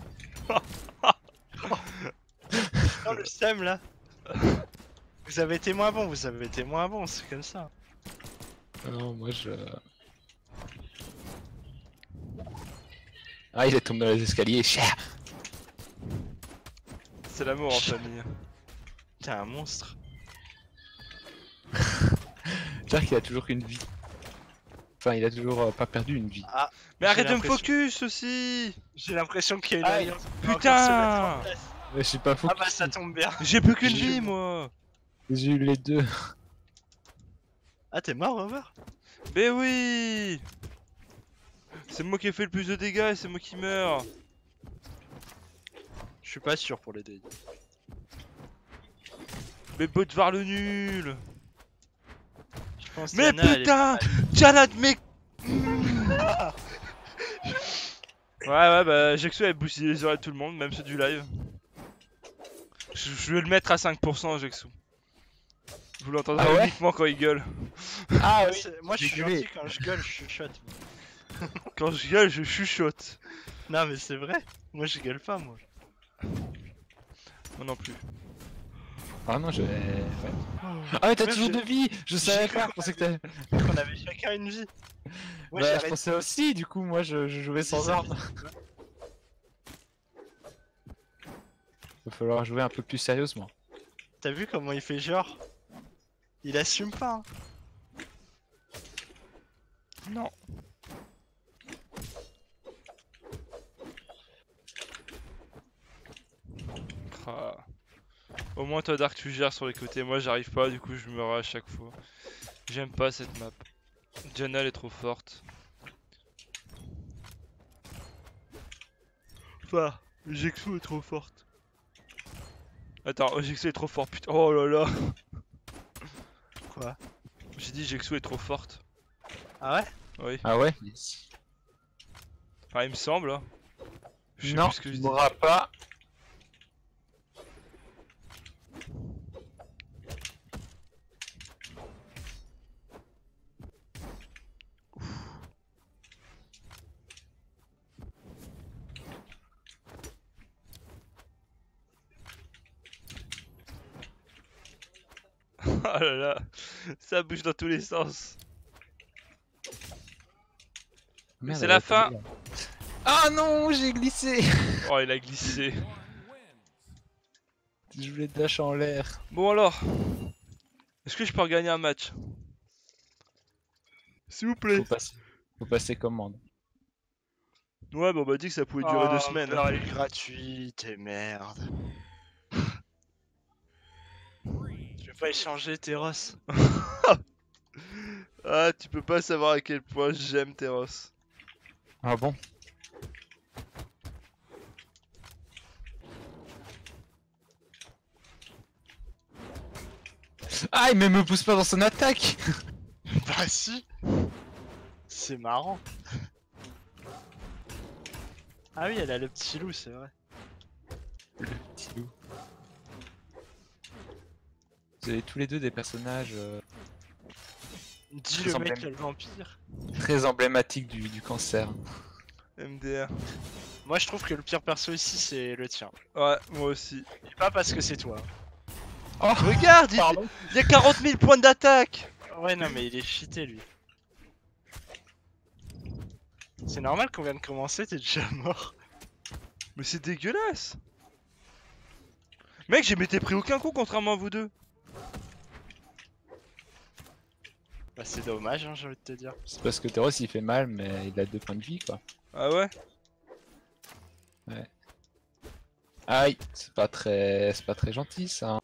Non, le Sam là. Vous avez été moins bon, c'est comme ça. Non, moi je. Ah, il est tombé dans les escaliers, cher! C'est l'amour en famille. T'es un monstre. J'espère qu'il a toujours qu'une vie. Enfin, il a toujours pas perdu une vie. Ah, Mais J'ai arrête de me l'impression- focus aussi! j'ai l'impression qu'il y a une Aïe. alliance. qui va encore se mettre en Putain! place. Mais je suis pas fou. Ah bah ça tombe bien. J'ai plus qu'une J'ai- vie moi! J'ai eu les deux. Ah t'es mort Rover? Mais oui! C'est moi qui ai fait le plus de dégâts et c'est moi qui meurs! Je suis pas sûr pour les dégâts. Mais bot var le nul! pense que Mais Diana, elle est- putain, Jalad, mais. Ouais, bah, Jexo elle bousille les oreilles de tout le monde, même ceux du live. Je vais le mettre à 5%, Jexo. Vous l'entendrez Ah ouais uniquement quand il gueule. Ah oui. Moi, je suis j'ai gueulé. gentil quand je gueule, je chuchote. Quand je gueule, je chuchote. Non, mais c'est vrai. Moi, je gueule pas, moi. Moi non plus. Ah non, ouais. Ah mais t'as Même toujours j'ai- de vie. Je savais cru pas, qu'on je pensais que t'avais... On avait chacun une vie. Moi, Bah, je j'arrête. pensais aussi, du coup, moi je jouais sans arme. Va falloir jouer un peu plus sérieusement. T'as vu comment il fait genre? Il assume pas. Hein. Non. Ah. Au moins toi Dark tu gères sur les côtés, moi j'arrive pas du coup je meurs à chaque fois. J'aime pas cette map. Diana elle est trop forte. Enfin, Jexo est trop forte. Attends, Jexo est trop fort, putain. Oh là là. Quoi? J'ai dit Jexo est trop forte. Ah ouais? Oui. Ah ouais? Enfin il me semble. Hein. Je sais Non, plus ce que je tu dis. mourras pas. Oh là là. Ça bouge dans tous les sens. Merde, c'est elle la a fin. tombé, là. Ah non, j'ai glissé. Oh il a glissé. Je voulais dash en l'air. Bon alors. Est-ce que je peux regagner un match? S'il vous plaît. Faut passer commande. Ouais, bah on m'a dit que ça pouvait durer 2 semaines. Alors, elle est gratuite et merde. Je vais pas échanger Terros. Ah, tu peux pas savoir à quel point j'aime Terros. Ah bon? Ah, mais me pousse pas dans son attaque. Bah si. C'est marrant. Ah oui, elle a le petit loup, c'est vrai. Le petit loup. Vous avez tous les deux des personnages Dis Très le mec emblème- qui a le vampire. très emblématiques du cancer. MDR. Moi je trouve que le pire perso ici c'est le tien. Ouais, moi aussi. Et pas parce que c'est toi. Oh, Regarde, pardon. il y a 40 000 points d'attaque. Ouais non mais il est cheaté lui. C'est normal qu'on vient de commencer, t'es déjà mort. Mais c'est dégueulasse. Mec, j'ai m'étais pris aucun coup contrairement à vous deux. Bah c'est dommage hein, j'ai envie de te dire. C'est parce que Teros il fait mal, mais il a 2 points de vie quoi. Ah ouais? Aïe, c'est pas très gentil ça.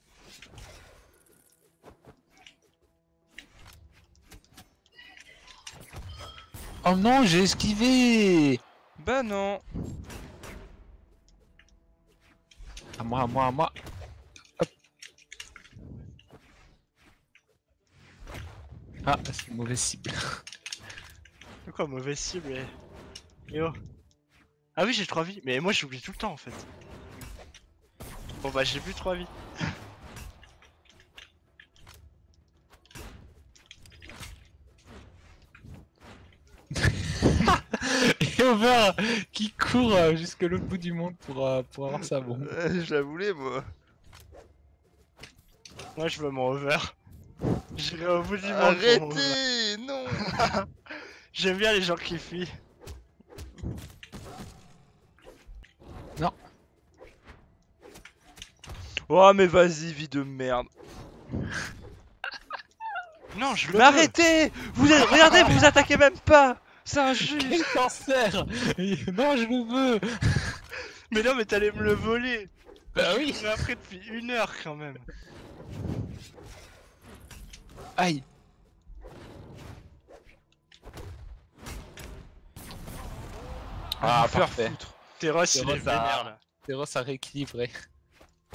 Oh non, j'ai esquivé. Bah non. À moi, à moi, à moi. Hop. Ah, c'est une mauvaise cible. C'est quoi mauvaise cible Yo. Ah oui j'ai 3 vies, mais moi j'oublie tout le temps en fait. Bon bah j'ai plus 3 vies. Et Over qui court jusqu'à l'autre bout du monde pour avoir sa bombe. Je la voulais moi. Moi je veux mon over. J'irai au bout du monde. pour mon over. Arrêtez, non. J'aime bien les gens qui fuient. Oh mais vas-y, vie de merde. Non je le Mais veux. arrêtez. Regardez, vous vous attaquez même pas. C'est injuste. Quel cancer. Non, je le veux. Mais non mais t'allais me le voler. Bah oui. Je l'ai après depuis 1 heure quand même. Aïe. Ah, Faire parfait. foutre. Terros il Terros est vénère là. Teros a rééquilibré.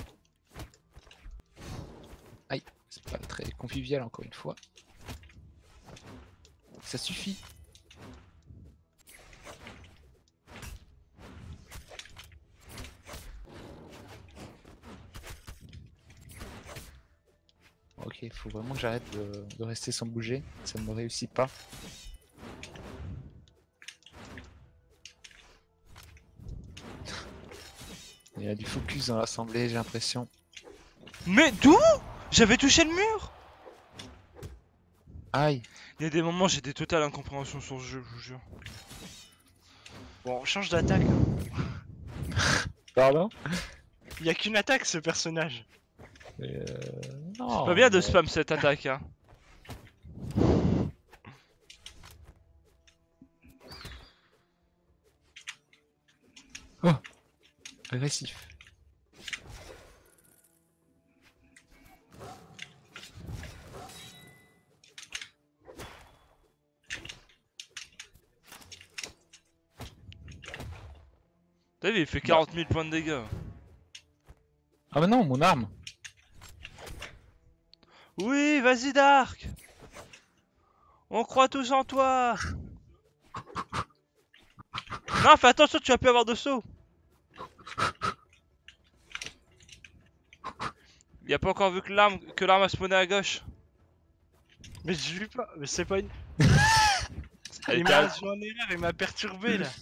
Aïe, c'est pas très convivial encore une fois. ça suffit. Ok, faut vraiment que j'arrête de rester sans bouger, ça ne me réussit pas. Il y a du focus dans l'assemblée, j'ai l'impression. Mais d'où? J'avais touché le mur. Aïe. Il y a des moments j'ai des totales incompréhensions sur ce jeu, je vous jure. Bon, on change d'attaque. Pardon? Il y a qu'une attaque ce personnage. Non. Pas bien de mais- spam cette attaque, hein. Agressif. T'as vu, il fait 40 000 points de dégâts. Ah bah non, mon arme. Oui, vas-y Dark. On croit tous en toi. Non, fais attention, tu vas plus avoir de saut. Il a pas encore vu que l'arme a spawné à gauche. Mais je lui pas. Mais c'est pas une. Elle Il était m'a à- induit en erreur, il m'a perturbé là.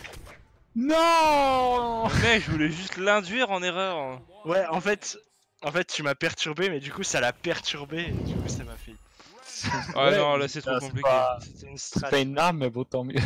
Non. Mec, je voulais juste l'induire en erreur. Ouais, en fait, tu m'as perturbé, mais du coup ça l'a perturbé. Et du coup ça m'a fait. Ah non, là c'est trop c'est compliqué. pas- C'était une C'est strat. pas une arme, mais bon, tant mieux.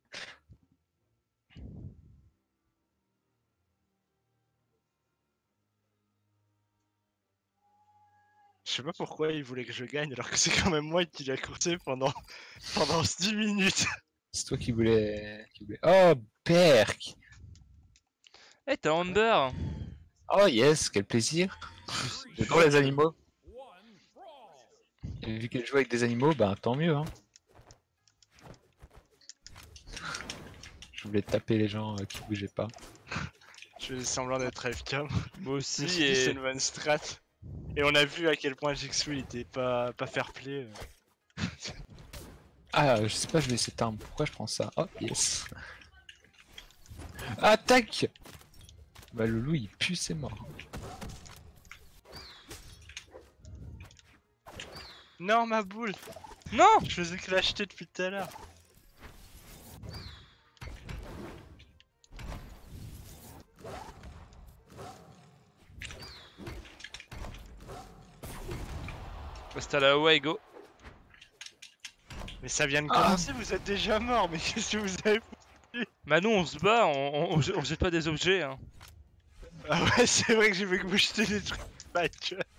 Je sais pas pourquoi il voulait que je gagne alors que c'est quand même moi qui l'ai coursé pendant 10 minutes. C'est toi qui voulais. Oh, Perk. Eh, t'as Amber. Oh yes, quel plaisir. J'adore les animaux. Et vu qu'elle joue avec des animaux, bah tant mieux. Hein. Je voulais taper les gens qui bougeaient pas. Je faisais semblant d'être AFK. Moi Je me aussi, suis dit, c'est et... une bonne strat. Et on a vu à quel point Jigsaw il était pas fair play. Ah, je sais pas, je vais cette arme. Pourquoi je prends ça? Oh yes. Attaque. Bah le loup il pue, c'est mort. Non, ma boule. Non. Je faisais que l'acheter depuis tout à l'heure. Reste à la way, go. Mais ça vient de Ah. commencer, vous êtes déjà mort. Mais qu'est-ce que vous avez fait? Bah nous on se bat, on jette pas des objets, hein. Ah ouais, c'est vrai que j'ai vu que vous jetez des trucs. Bah, tu vois.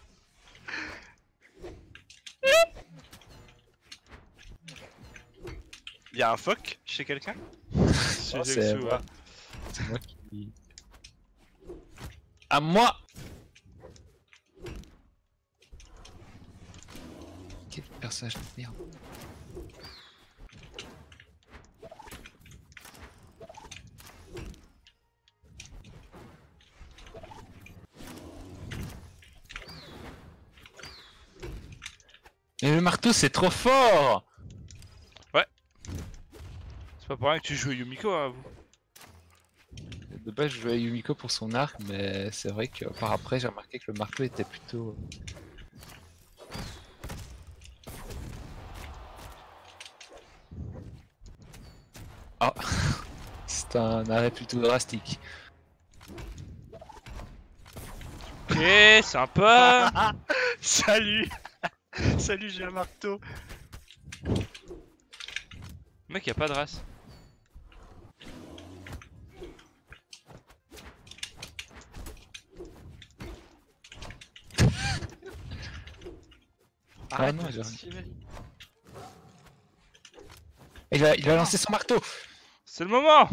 Y'a un phoque chez quelqu'un? C'est Oh, Jexu, moi. ouais. C'est moi qui. À moi. Quel personnage de merde. Et le marteau c'est trop fort. C'est pas pour rien que tu joues à Yumiko, hein, vous. De base je jouais à Yumiko pour son arc, mais c'est vrai que par après j'ai remarqué que le marteau était plutôt... Ah, c'est un arrêt plutôt drastique. Ok, sympa. Salut. Salut, j'ai un marteau. Mec, y'a pas de race. Arrête non, de j'ai rien. t'esquiver. Il a lancé son marteau. C'est le moment.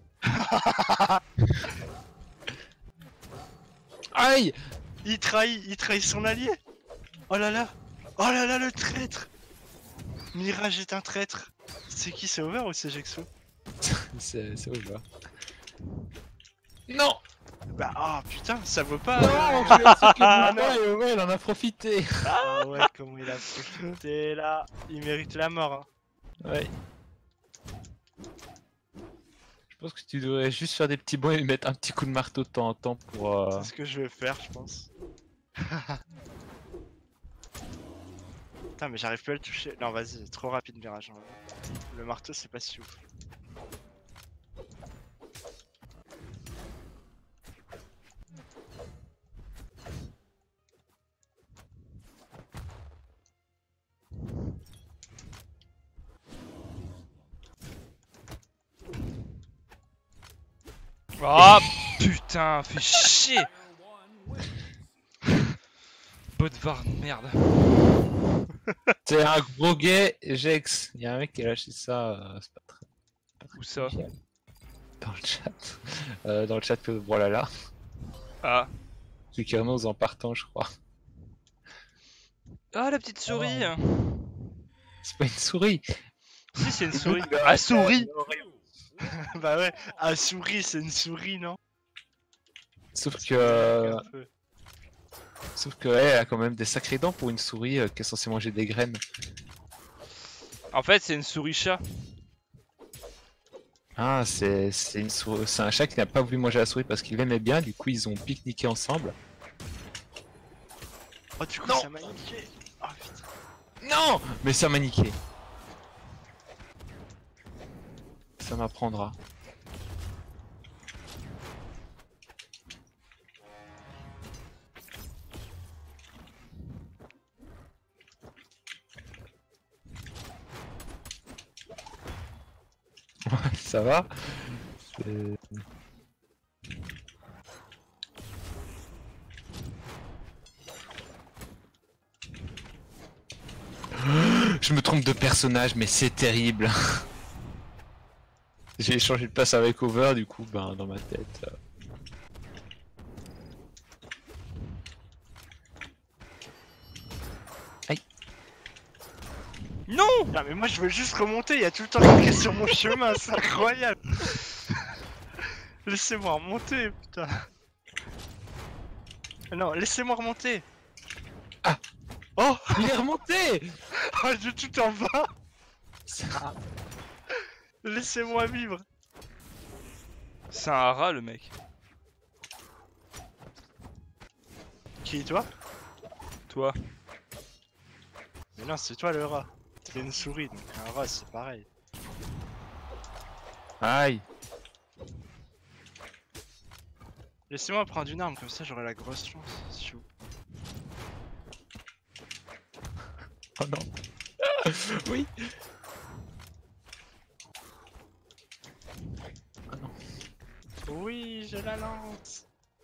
Aïe. Il trahit son allié. Oh là là. Oh là là, le traître. Mirage est un traître. C'est qui, c'est Over ou c'est Jexo? C'est over. Non. Bah ah putain, ça vaut pas. Non, je lui ai dit que Ah, moi, et ouais, il en a profité. Ah ouais, comment il a profité là. Il mérite la mort. Hein. Ouais. Je pense que tu devrais juste faire des petits bonds et mettre un petit coup de marteau de temps en temps pour... C'est ce que je vais faire, je pense. Putain, mais j'arrive plus à le toucher. Non, vas-y, trop rapide, Mirage. Le marteau, c'est pas si ouf. Ah putain, fais chier. Bodvar, merde. C'est un gros gay, Jex. Y'a un mec qui a lâché ça, c'est pas très... Où ça? Dans le chat. Dans le chat, voilà. Ah. Celui qui renonce en partant, je crois. Ah, la petite souris. C'est pas une souris. Si, c'est une souris. Ah, souris. Bah ouais, un souris, c'est une souris, non? Sauf Un que... peu. Sauf que elle a quand même des sacrées dents pour une souris qui est censée manger des graines. En fait, c'est une souris chat. Ah, c'est un chat qui n'a pas voulu manger la souris parce qu'il l'aimait bien, du coup ils ont pique-niqué ensemble. Oh, du coup, Non. ça m'a niqué. Oh putain. Non. Mais ça m'a niqué. Ça m'apprendra. Ça va. Je me trompe de personnage, mais c'est terrible. J'ai changé de place avec Over, du coup, ben dans ma tête. Aïe. Non. Putain, mais moi je veux juste remonter, il y a tout le temps quelqu'un sur mon chemin, c'est incroyable. Laissez-moi remonter, putain. Non, laissez-moi remonter. Ah. Oh, Il est remonté. oh, je suis tout en bas. Laissez-moi vivre. C'est un rat, le mec. Qui, toi? Toi. Mais non, c'est toi le rat. T'es une souris, donc un rat c'est pareil. Aïe. Laissez-moi prendre une arme, comme ça j'aurai la grosse chance. s'il vous plaît. Oh non. Oui. Oui, je la lance.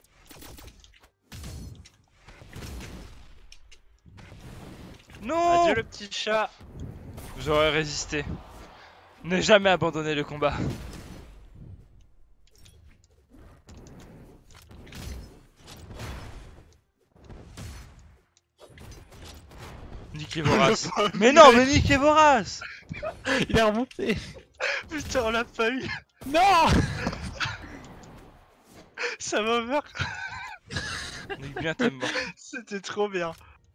Non. Adieu le petit chat. J'aurais résisté. Ne jamais abandonner le combat. Niquez vos races. Mais non, mais niquez vos races. Il est remonté. Putain, on l'a pas eu. Non. Ça m'a ouvert. Nique bien t'aimes mort. C'était trop bien.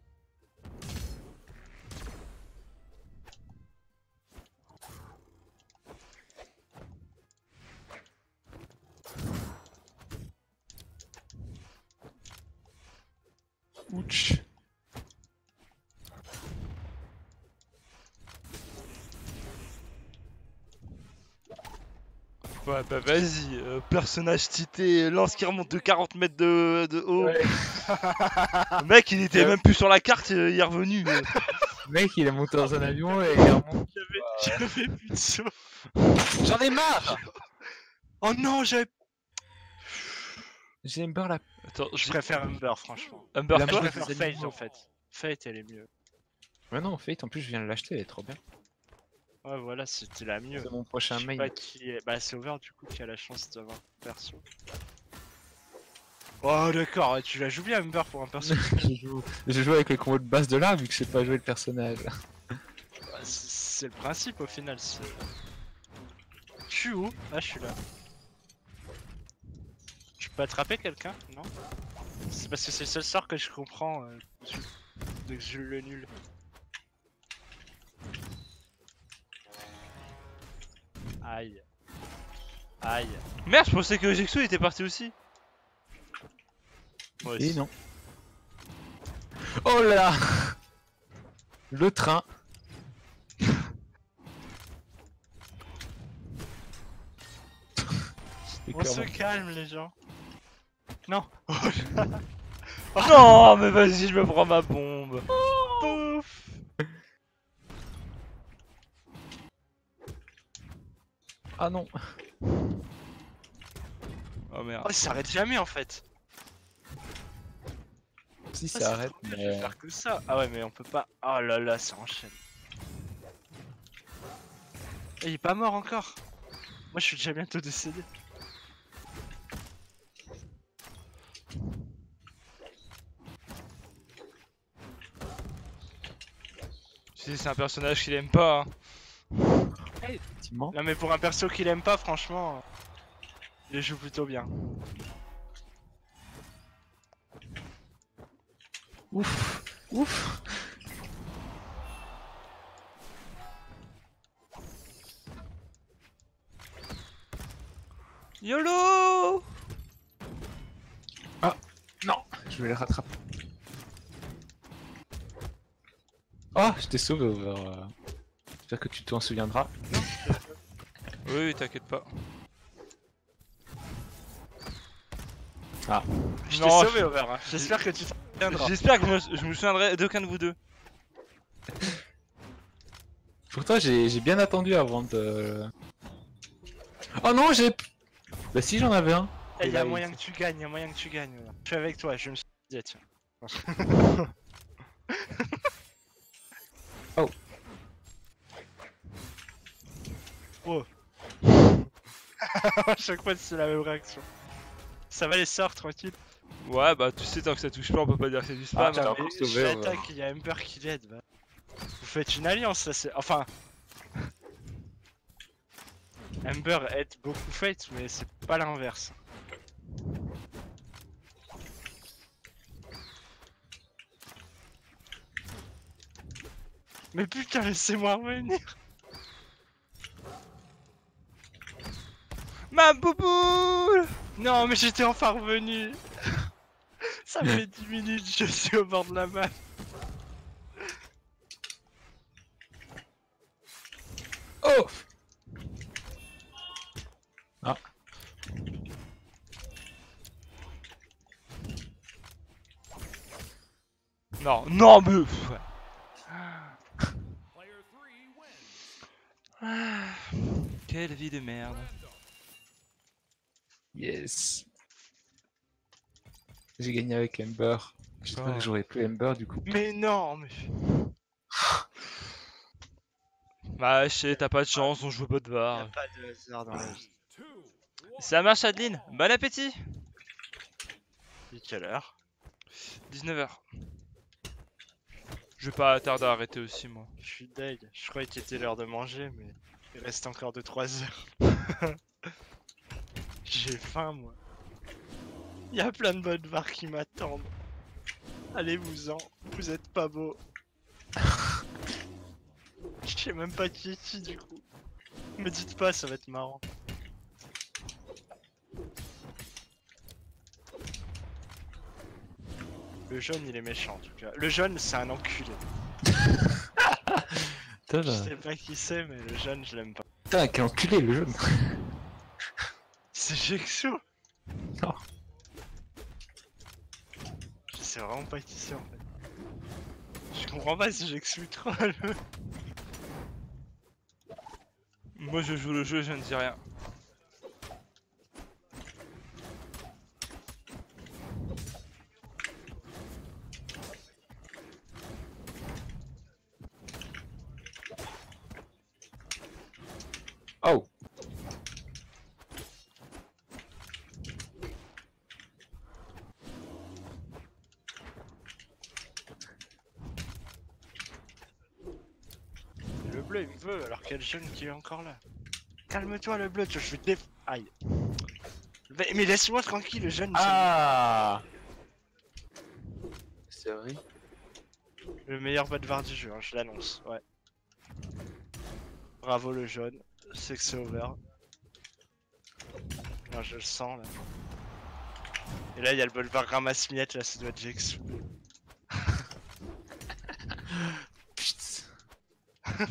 Ouch. Ouais bah vas-y, personnage tité, lance qui remonte de 40 mètres de haut. Ouais. Le mec il était même plus sur la carte, il est revenu. Le mec, il est monté dans un avion et il est remonté. J'avais plus de saut. J'en ai marre. Oh non, j'avais. J'ai peur là. Attends, Je préfère Humber, franchement. Humber La Je quoi main- préfère des Fate animaux. en fait. Fate elle est mieux. Mais non, Fate, en plus, je viens de l'acheter, elle est trop bien. Ouais, voilà, c'était la mieux. C'est mon Je prochain sais main. pas qui est. Bah, c'est Over du coup qui a la chance d'avoir un perso. Oh, d'accord, tu la joues bien Humber pour un perso. Je joue avec le combo de base de là, vu que je sais pas jouer le personnage. Bah, c'est le principe au final. C'est. Je suis où? Ah, je suis là. Je peux attraper quelqu'un? Non? C'est parce que c'est le seul sort que je comprends. Donc je le nul. Aïe. Aïe. Merde, je pensais que Jexu était parti aussi. Moi Et aussi. non. Oh là là. Le train. C'est On se clairement- calme les gens. Non. Non, mais vas-y, je me prends ma bombe. Pouf. Ah non. Oh merde. Oh, il s'arrête jamais en fait. Si Ah, ça c'est arrête, trop bien, je mais... vais faire que ça. Ah ouais, mais on peut pas. Oh là là, ça enchaîne. Et il est pas mort encore. Moi, je suis déjà bientôt décédé. Tu sais, c'est un personnage qu'il aime pas. Hein. Effectivement. Non, mais pour un perso qu'il aime pas, franchement, il le joue plutôt bien. Ouf. Ouf. YOLO. Non. Je vais le rattraper. Oh, je t'ai sauvé, Over. J'espère que tu t'en souviendras. Oui, oui, t'inquiète pas. Je t'ai Non, sauvé, Over. Hein. J'espère que tu t'en souviendras. J'espère que je me souviendrai d'aucun de vous deux. Pourtant, j'ai bien attendu avant de... Oh non, j'ai... Bah si, j'en avais un. Eh, y a Là, moyen que tu gagnes, y a moyen que tu gagnes. Over. Je suis avec toi, je me suis dit, tiens. Oh. Oh. À chaque fois, c'est la même réaction. Ça va les sorts, tranquille. Ouais, bah tu sais, tant que ça touche pas, on peut pas dire que c'est du spam. Ah, tiens. hein. encore Mais sauvé, je Over. l'attaque, il y a Ember qui l'aide. Bah. Vous faites une alliance, là, c'est... Enfin... Ember aide beaucoup Fate, mais c'est pas l'inverse. Mais putain, laissez-moi revenir. Ma bouboule. Non, mais j'étais enfin revenu. Ça fait 10 minutes, je suis au bord de la map. Oh. Non, non, mais... pff, ouais. Ah, quelle vie de merde. Yes. J'ai gagné avec Ember. J'espère Oh. que j'aurai plus Ember du coup. Mais non, mais... Bah, je sais, t'as pas de chance, on joue pas de Y'a var. pas de hasard dans la vie. Ça marche, Adeline. Bon appétit. Il est quelle heure? 19h. Je vais pas tarder à arrêter aussi, moi. Je suis deg. Je croyais qu'il était l'heure de manger, mais... Il reste encore 2-3 heures. J'ai faim, moi. Y'a plein de bonnes var qui m'attendent. Allez-vous-en, vous êtes pas beau. Je sais même pas qui est qui du coup. Me dites pas, ça va être marrant. Le jaune il est méchant en tout cas. Le jaune c'est un enculé. Putain, Je sais pas qui c'est mais le jaune je l'aime pas. putain, quel enculé le jaune. C'est Jexu. Non. Je sais vraiment pas qui c'est en fait. Je comprends pas si Jexu troll. Moi, je joue le jeu, je ne dis rien. Oh. Le bleu il me veut alors qu'il y a le jaune qui est encore là. Calme-toi le bleu, je vais te déf... Aïe. Mais laisse-moi tranquille, le jaune Ah. C'est vrai. c'est le meilleur Badvar du jeu, hein, je l'annonce, ouais. Bravo le jaune, c'est que c'est over. Non, je le sens là. Et là, il y a le boulevard ramasse-miettes, là, ça doit être Jex. Putain.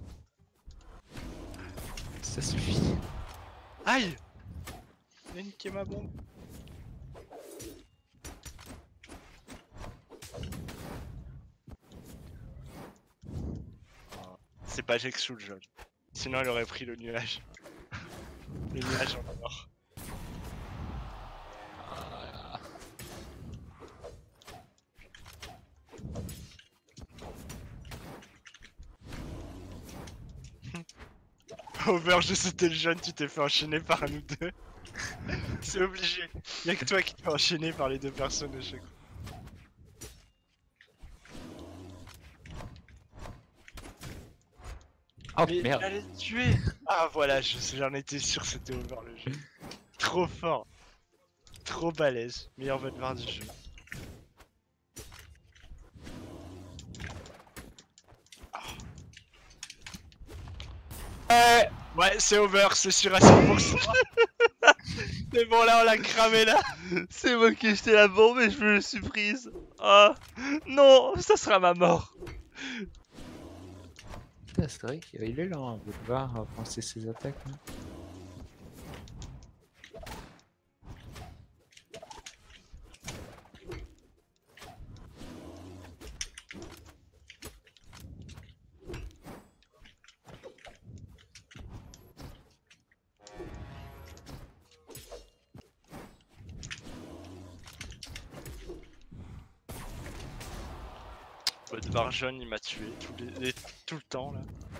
Ça suffit. Aïe! Il a niqué ma bombe. C'est pas Jex sous le jeu. Sinon, il aurait pris le nuage. Le nuage en mort. Auberge, c'était le jeune, tu t'es fait enchaîner par nous deux. C'est obligé. Y'a que toi qui t'es enchaîné par les deux personnes à chaque fois. Oh Mais merde. j'allais te tuer. Ah voilà, j'en étais sûr, c'était over le jeu. Trop fort. Trop balèze. Meilleur Bedvar du jeu. Ouais, c'est over, c'est sûr à 100%. Mais bon, là, on l'a cramé là. C'est moi qui ai jeté la bombe et je me suis prise. Ah non, ça sera ma mort. Putain, c'est vrai qu'il est là, un boulevard, à penser ses attaques. Hein. Bedvar jaune, il m'a tué tout le temps là.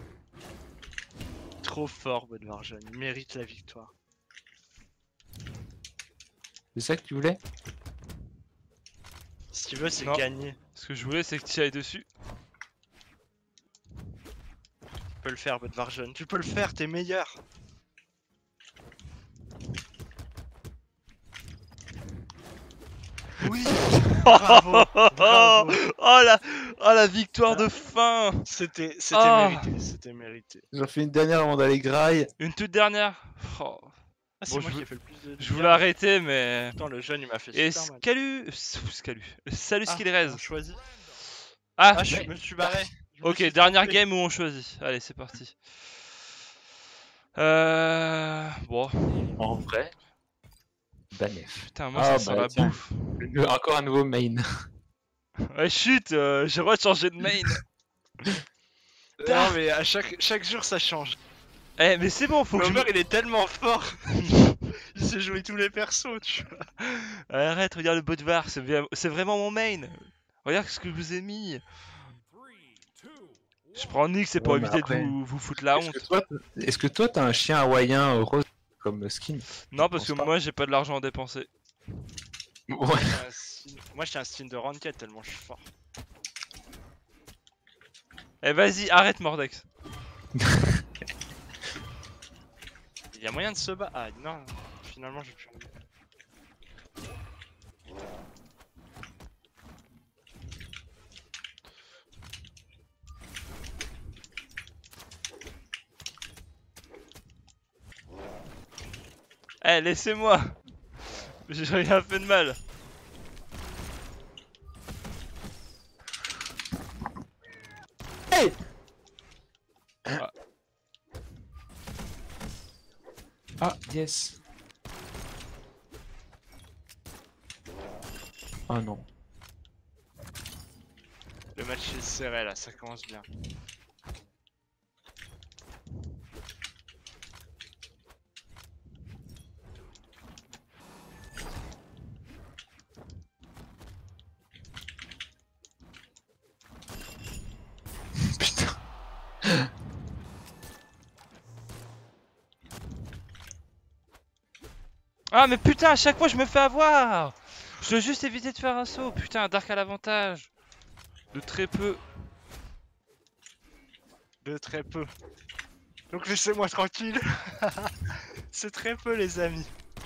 Trop fort, Bedvar jaune, il mérite la victoire. C'est ça que tu voulais? Ce qu'il veut, c'est Non. gagner. Ce que je voulais, c'est que tu ailles dessus. Tu peux le faire, Bedvar jaune, tu peux le faire, t'es meilleur. Oui. Bravo, bravo. Oh la victoire de fin. C'était Ah. mérité, c'était mérité. J'en fais une dernière avant d'aller graille. Une toute dernière. Oh, Ah, c'est Bon, moi je qui veux- ai fait le plus de. je voulais arrêter, mais. Attends, le jeune il m'a fait Et super mal. Scalu. Salut Ah, Skillerez. on choisit. Ah, Ah, je me suis barré. Je me ok, suis dernière trompé. game où on choisit. Allez, c'est parti. Bon, En vrai. Banef. putain, moi Ah, ça sent bah, la tiens. bouffe. Encore un nouveau main. Ouais, chut, j'ai le droit de changer de main. Non, mais à chaque jour ça change. Eh, mais c'est bon, faut que je Homer me... il est tellement fort. Il sait jouer tous les persos, tu vois. Arrête, regarde le Bodvar, c'est vraiment mon main. Regarde ce que je vous ai mis. Je prends Nyx, c'est pour Ouais, mais éviter après, de vous foutre la honte. Est-ce que toi t'as un chien hawaïen rose comme skin? Non, parce que pense pas. moi j'ai pas de l'argent à dépenser. Ouais. Moi j'ai un style de ranked tellement je suis fort. Eh, vas-y, arrête Mordex. Il y a moyen de se battre. Ah non, finalement je vais plus. Eh, laissez-moi. J'ai rien fait de mal. Hey. Ah, yes. Ah non. Le match est serré là, ça commence bien. Putain. Ah, mais putain, à chaque fois je me fais avoir. Je dois juste éviter de faire un saut. Putain, Dark à l'avantage. De très peu. De très peu. Donc laissez-moi tranquille. C'est très peu les amis.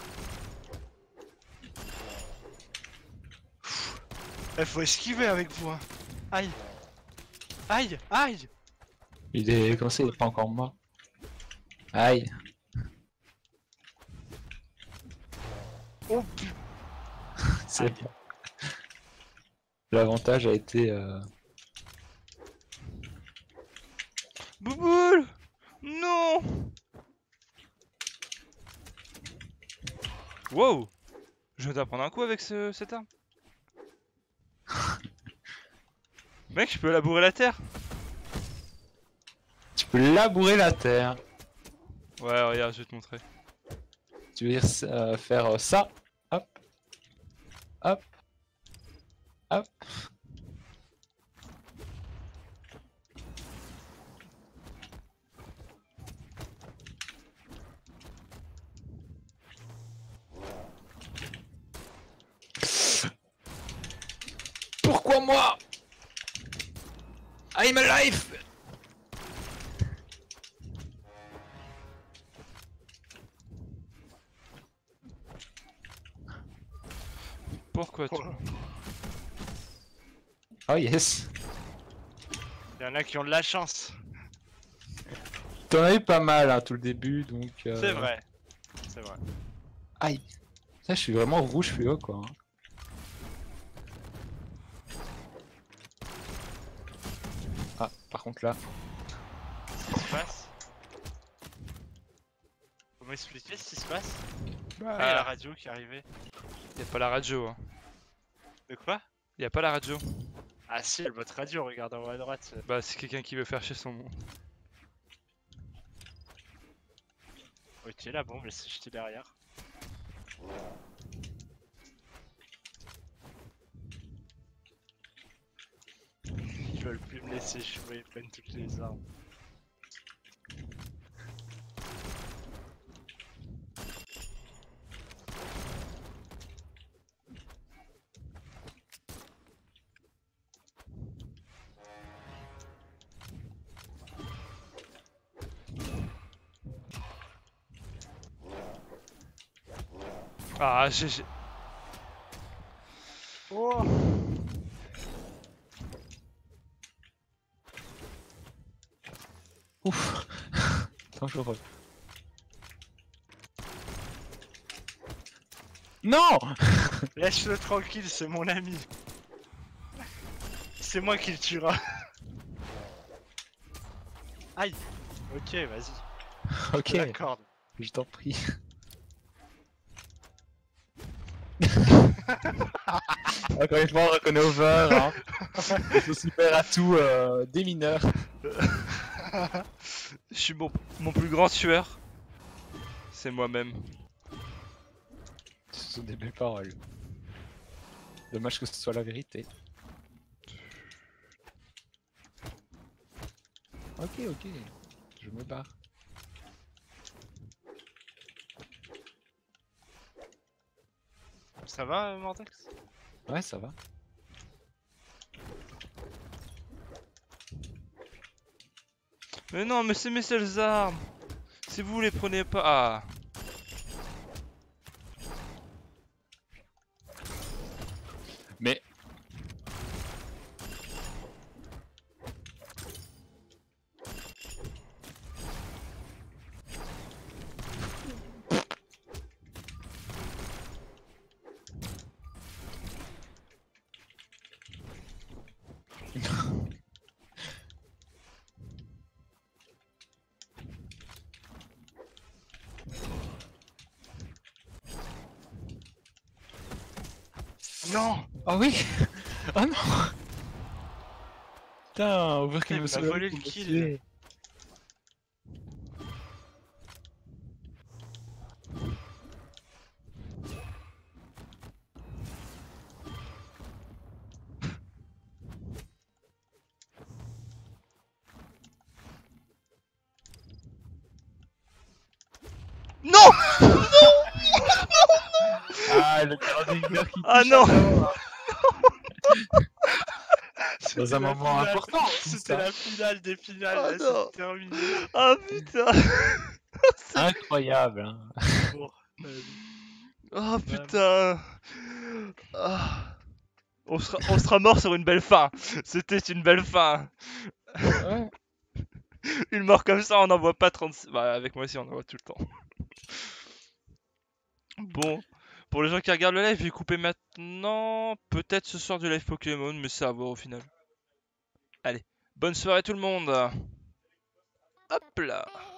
Il faut esquiver avec vous. Hein. Aïe. Aïe. Aïe. Il est comme ça, il est pas encore mort. Aïe. Oh putain. C'est bon. L'avantage a été. Bouboule! Non! Wow! Je viens d'apprendre un coup avec cette arme. Mec, je peux labourer la terre. Tu peux labourer la terre. Ouais, regarde, je vais te montrer. Tu veux dire faire ça. Hop. Hop. Hop. Pourquoi moi? I'm alive. Pourquoi tu... Oh yes. Il y en a qui ont de la chance. T'en as eu pas mal hein, tout le début donc. C'est vrai. C'est vrai. Aïe. Ça je suis vraiment rouge fluo quoi. Ah par contre là. Qu'est-ce qui se passe? Comment expliquer ce qui se passe? Ah, il y a la radio qui est arrivée. Y a pas la radio, hein. De quoi? Y a pas la radio. Ah si, le bot radio, regarde en haut à droite. Bah, c'est quelqu'un qui veut faire chier son monde. Ok, la bombe, elle s'est jetée derrière. Ils veulent plus me laisser jouer, ils prennent toutes les armes. Ah, GG. Oh! Ouf. Dangereux. Non. Laisse-le tranquille, c'est mon ami. C'est moi qui le tuera. Aïe! Ok, vas-y. Ok. Je l'accorde. Je t'en prie. Encore une fois, on reconnaît over. Hein. Il faut se faire à tout des mineurs. Je suis mon plus grand tueur. C'est moi-même. Ce sont des belles paroles. Dommage que ce soit la vérité. Ok, ok. Je me barre. Ça va, Mortex? Ouais, ça va. Mais non, mais c'est mes seules armes. Si vous les prenez pas... Ah. Mais... Non! Oh oui. Oh non. Putain, over qui Il me m'a sauve. volé le kill. Non! Ah, le Cardinal qui Ah touche non. à l'or. C'était Dans un la moment finale. important. C'était la finale des finales, Oh là, non. c'est terminé. Ah putain. Incroyable. Hein. Bon, Oh putain. Ah. On sera mort sur une belle fin. C'était une belle fin. Ouais. Une mort comme ça, on n'en voit pas 36. Bah, avec moi aussi, on en voit tout le temps. Bon. Pour les gens qui regardent le live, je vais couper maintenant. Peut-être ce soir du live Pokémon, mais c'est à voir au final. Allez, bonne soirée tout le monde. Hop là.